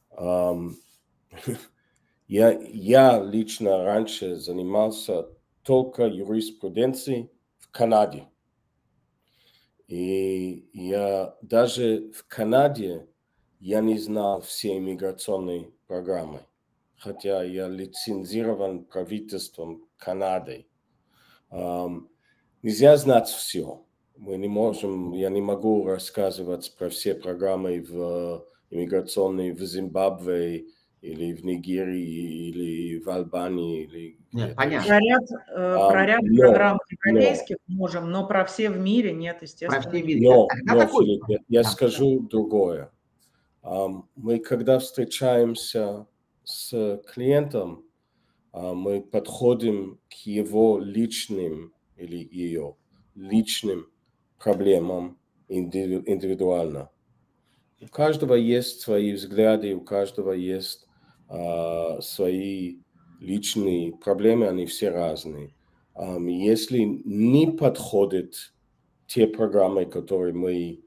я лично раньше занимался только юриспруденцией в Канаде. И я даже в Канаде я не знал все иммиграционные программы, хотя я лицензирован правительством Канады. Нельзя знать все. Я не могу рассказывать про все программы иммиграционные в Зимбабве, или в Нигерии, или в Албании. Нет, понятно. Про ряд программ европейских можем, но про все в мире нет, естественно. Про все в мире. Но Филипп, я скажу другое. Мы, когда встречаемся с клиентом, мы подходим к его личным или ее личным проблемам индивидуально. У каждого есть свои взгляды, у каждого есть свои личные проблемы, они все разные. Если не подходят те программы, в которых мы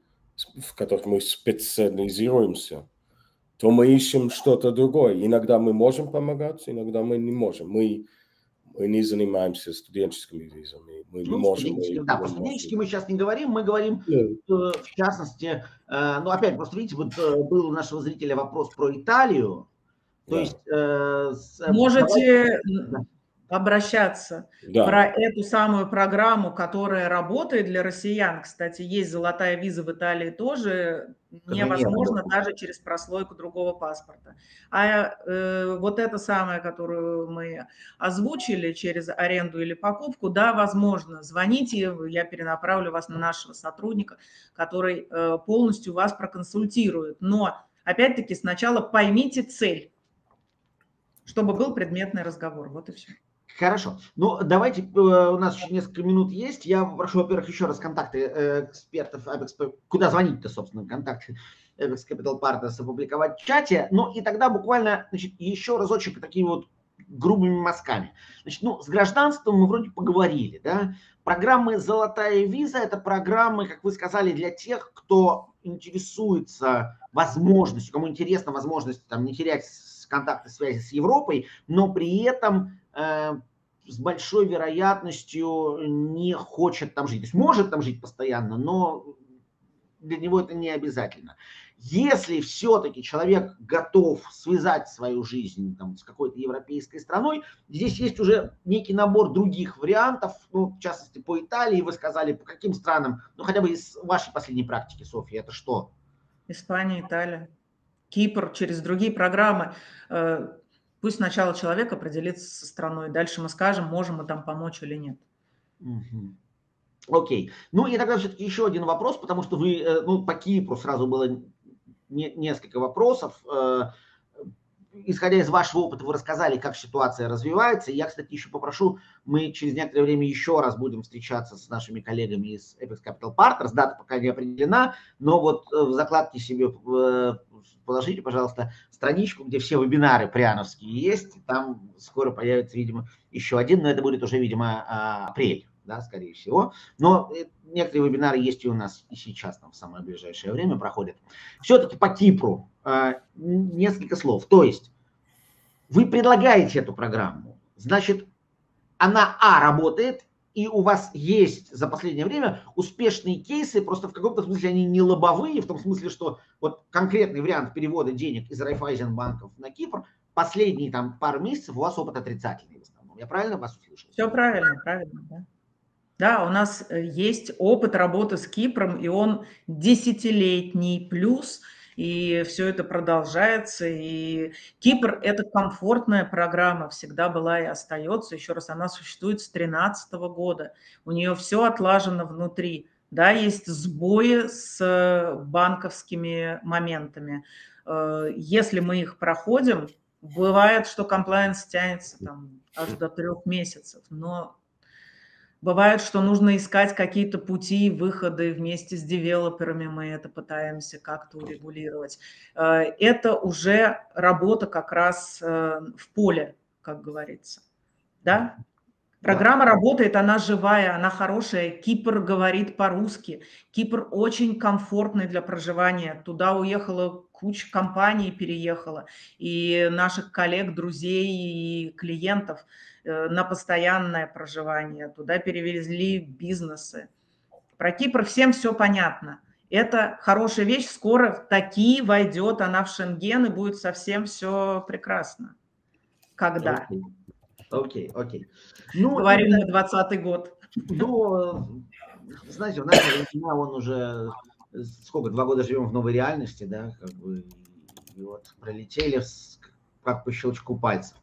специализируемся, то мы ищем что-то другое. Иногда мы можем помогать, иногда мы не можем. Мы не занимаемся студенческими визами. Мы не можем. Про студенческие мы сейчас не говорим, мы говорим, в частности, опять, просто видите, был у нашего зрителя вопрос про Италию. То есть... Можете обращаться про эту самую программу, которая работает для россиян. Кстати, есть золотая виза в Италии тоже, невозможно даже через прослойку другого паспорта. Вот эта самая, которую мы озвучили через аренду или покупку, да, возможно. Звоните, я перенаправлю вас на нашего сотрудника, который полностью вас проконсультирует. Но, опять-таки, сначала поймите цель, чтобы был предметный разговор. Вот и все. Хорошо. Давайте, у нас еще несколько минут есть. Я прошу, во-первых, еще раз контакты экспертов, куда звонить-то, собственно, контакты Apex Capital Partners опубликовать в чате. И тогда буквально, еще разочек такими грубыми мазками. С гражданством мы вроде поговорили, да. Программы «Золотая виза» – это программы, как вы сказали, для тех, кто интересуется возможностью, кому интересна возможность не терять контакты, связи с Европой, но при этом с большой вероятностью не хочет там жить. То есть может там жить постоянно, но для него это не обязательно. Если все-таки человек готов связать свою жизнь там, с какой-то европейской страной, здесь есть уже некий набор других вариантов, ну, в частности, по Италии, вы сказали, по каким странам, ну, хотя бы из вашей последней практики, Софья, это что? Испания, Италия, Кипр, через другие программы. Пусть сначала человек определится со страной, дальше мы скажем, можем мы там помочь или нет. Окей. Ну и тогда все-таки еще один вопрос, потому что вы, ну, по Кипру сразу было несколько вопросов. Исходя из вашего опыта, вы рассказали, как ситуация развивается. Я, кстати, еще попрошу, мы через некоторое время еще раз будем встречаться с нашими коллегами из Apex Capital Partners. Дата пока не определена, но вот в закладке себе положите, пожалуйста, страничку, где все вебинары пряновские есть. Там скоро появится, видимо, еще один, но это будет уже, видимо, апрель. Да, скорее всего. Но некоторые вебинары есть и у нас и сейчас, там, в самое ближайшее время проходят. Все-таки по Кипру несколько слов. То есть вы предлагаете эту программу, значит, она, работает, и у вас есть за последнее время успешные кейсы, просто в каком-то смысле они не лобовые, в том смысле, что вот конкретный вариант перевода денег из Райффайзенбанков на Кипр, последние там пару месяцев у вас опыт отрицательный в основном. Я правильно вас услышал? Все правильно, да. Да, у нас есть опыт работы с Кипром, и он десятилетний плюс, и все это продолжается. И Кипр – это комфортная программа, всегда была и остается. Еще раз, она существует с 2013 года. У нее все отлажено внутри. Да, есть сбои с банковскими моментами. Если мы их проходим, бывает, что комплаенс тянется там аж до 3 месяцев, но бывает, что нужно искать какие-то пути, выходы вместе с девелоперами, мы это пытаемся как-то урегулировать. Это уже работа как раз в поле, как говорится. Да? Программа работает, она живая, она хорошая. Кипр говорит по-русски. Кипр очень комфортный для проживания. Туда уехала куча компаний, переехала. И наших коллег, друзей и клиентов на постоянное проживание. Туда перевезли бизнесы. Про Кипр всем все понятно. Это хорошая вещь. Скоро таки войдет она в Шенген и будет совсем все прекрасно. Когда? Окей. Ну, говорим на 2020 год. Ну, знаете, в наше время он уже, сколько, 2 года живем в новой реальности, да, как бы, и вот пролетели как по щелчку пальцев.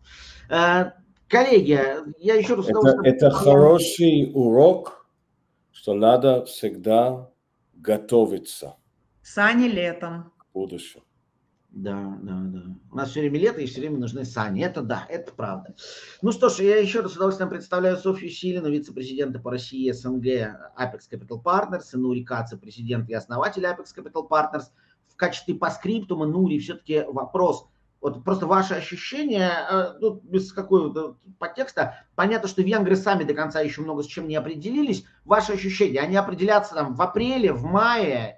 Коллеги, я еще раз... Это хороший урок, что надо всегда готовиться. Сани летом. В будущем. Да. У нас все время лето и все время нужны сани. Это да, это правда. Ну что ж, я еще раз с удовольствием представляю Софью Силину, вице-президента по России и СНГ Apex Capital Partners, и Нури Каца, президент и основатель Apex Capital Partners. В качестве постскриптума, Нури, все-таки вопрос. Вот просто ваши ощущения, ну, без какого-то подтекста, понятно, что венгры сами до конца еще много с чем не определились. Ваши ощущения, они определятся там в апреле, в мае?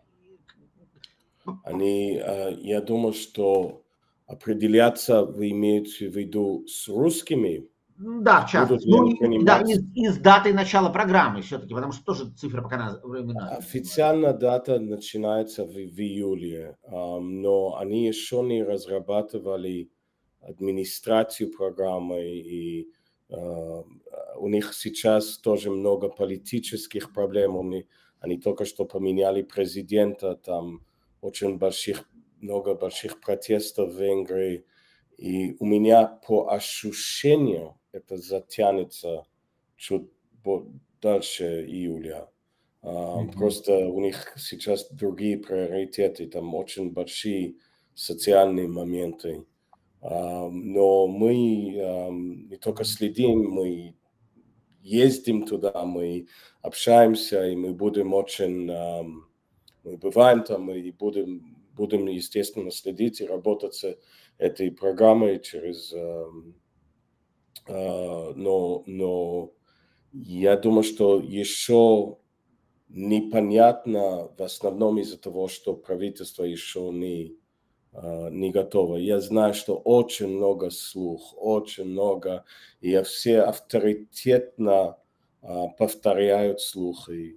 Я думаю, что определяться вы имеете в виду с русскими? Да, в частности. Да, и с датой начала программы все-таки, потому что тоже цифра пока времена. Официально дата начинается в июле, но они еще не разрабатывали администрацию программы, и у них сейчас тоже много политических проблем. Они только что поменяли президента, там очень много больших протестов в Венгрии, и у меня по ощущению это затянется чуть дальше июля. Просто у них сейчас другие приоритеты, там очень большие социальные моменты. Но мы не только следим, мы ездим туда, мы общаемся, и мы будем очень... Мы бываем там и будем, естественно, следить и работать с этой программой но я думаю, что еще непонятно в основном из-за того, что правительство еще не не готово. Я знаю, что очень много слух, очень много, и все авторитетно повторяют слухи.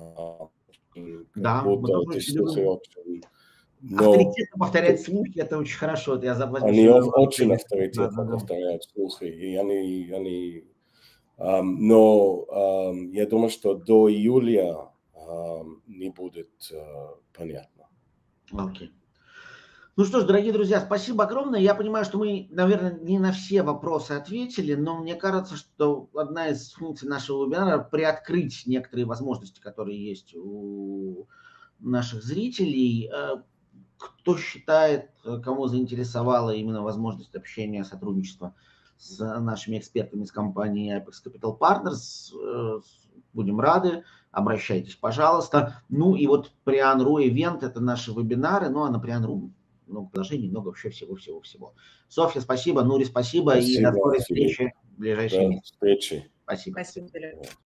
Да, мы Будто тоже эти очень слухи любим очень... Но авторитетно повторять слухи, это очень хорошо. Это я возьму они себе очень на авторитетно да. повторяют слухи, и они но я думаю, что до июля не будет понятно. Окей. Ну что ж, дорогие друзья, спасибо огромное. Я понимаю, что мы, наверное, не на все вопросы ответили, но мне кажется, что одна из функций нашего вебинара – приоткрыть некоторые возможности, которые есть у наших зрителей. Кто считает, кому заинтересовала именно возможность общения, сотрудничества с нашими экспертами из компании Apex Capital Partners, будем рады. Обращайтесь, пожалуйста. Ну и вот Prian.ru Event – это наши вебинары, ну а на Prian.ru много предложений, много вообще всего-всего-всего. Софья, спасибо, Нури, спасибо, и до скорой встречи в ближайшие месяцы. До встречи. Спасибо. Спасибо.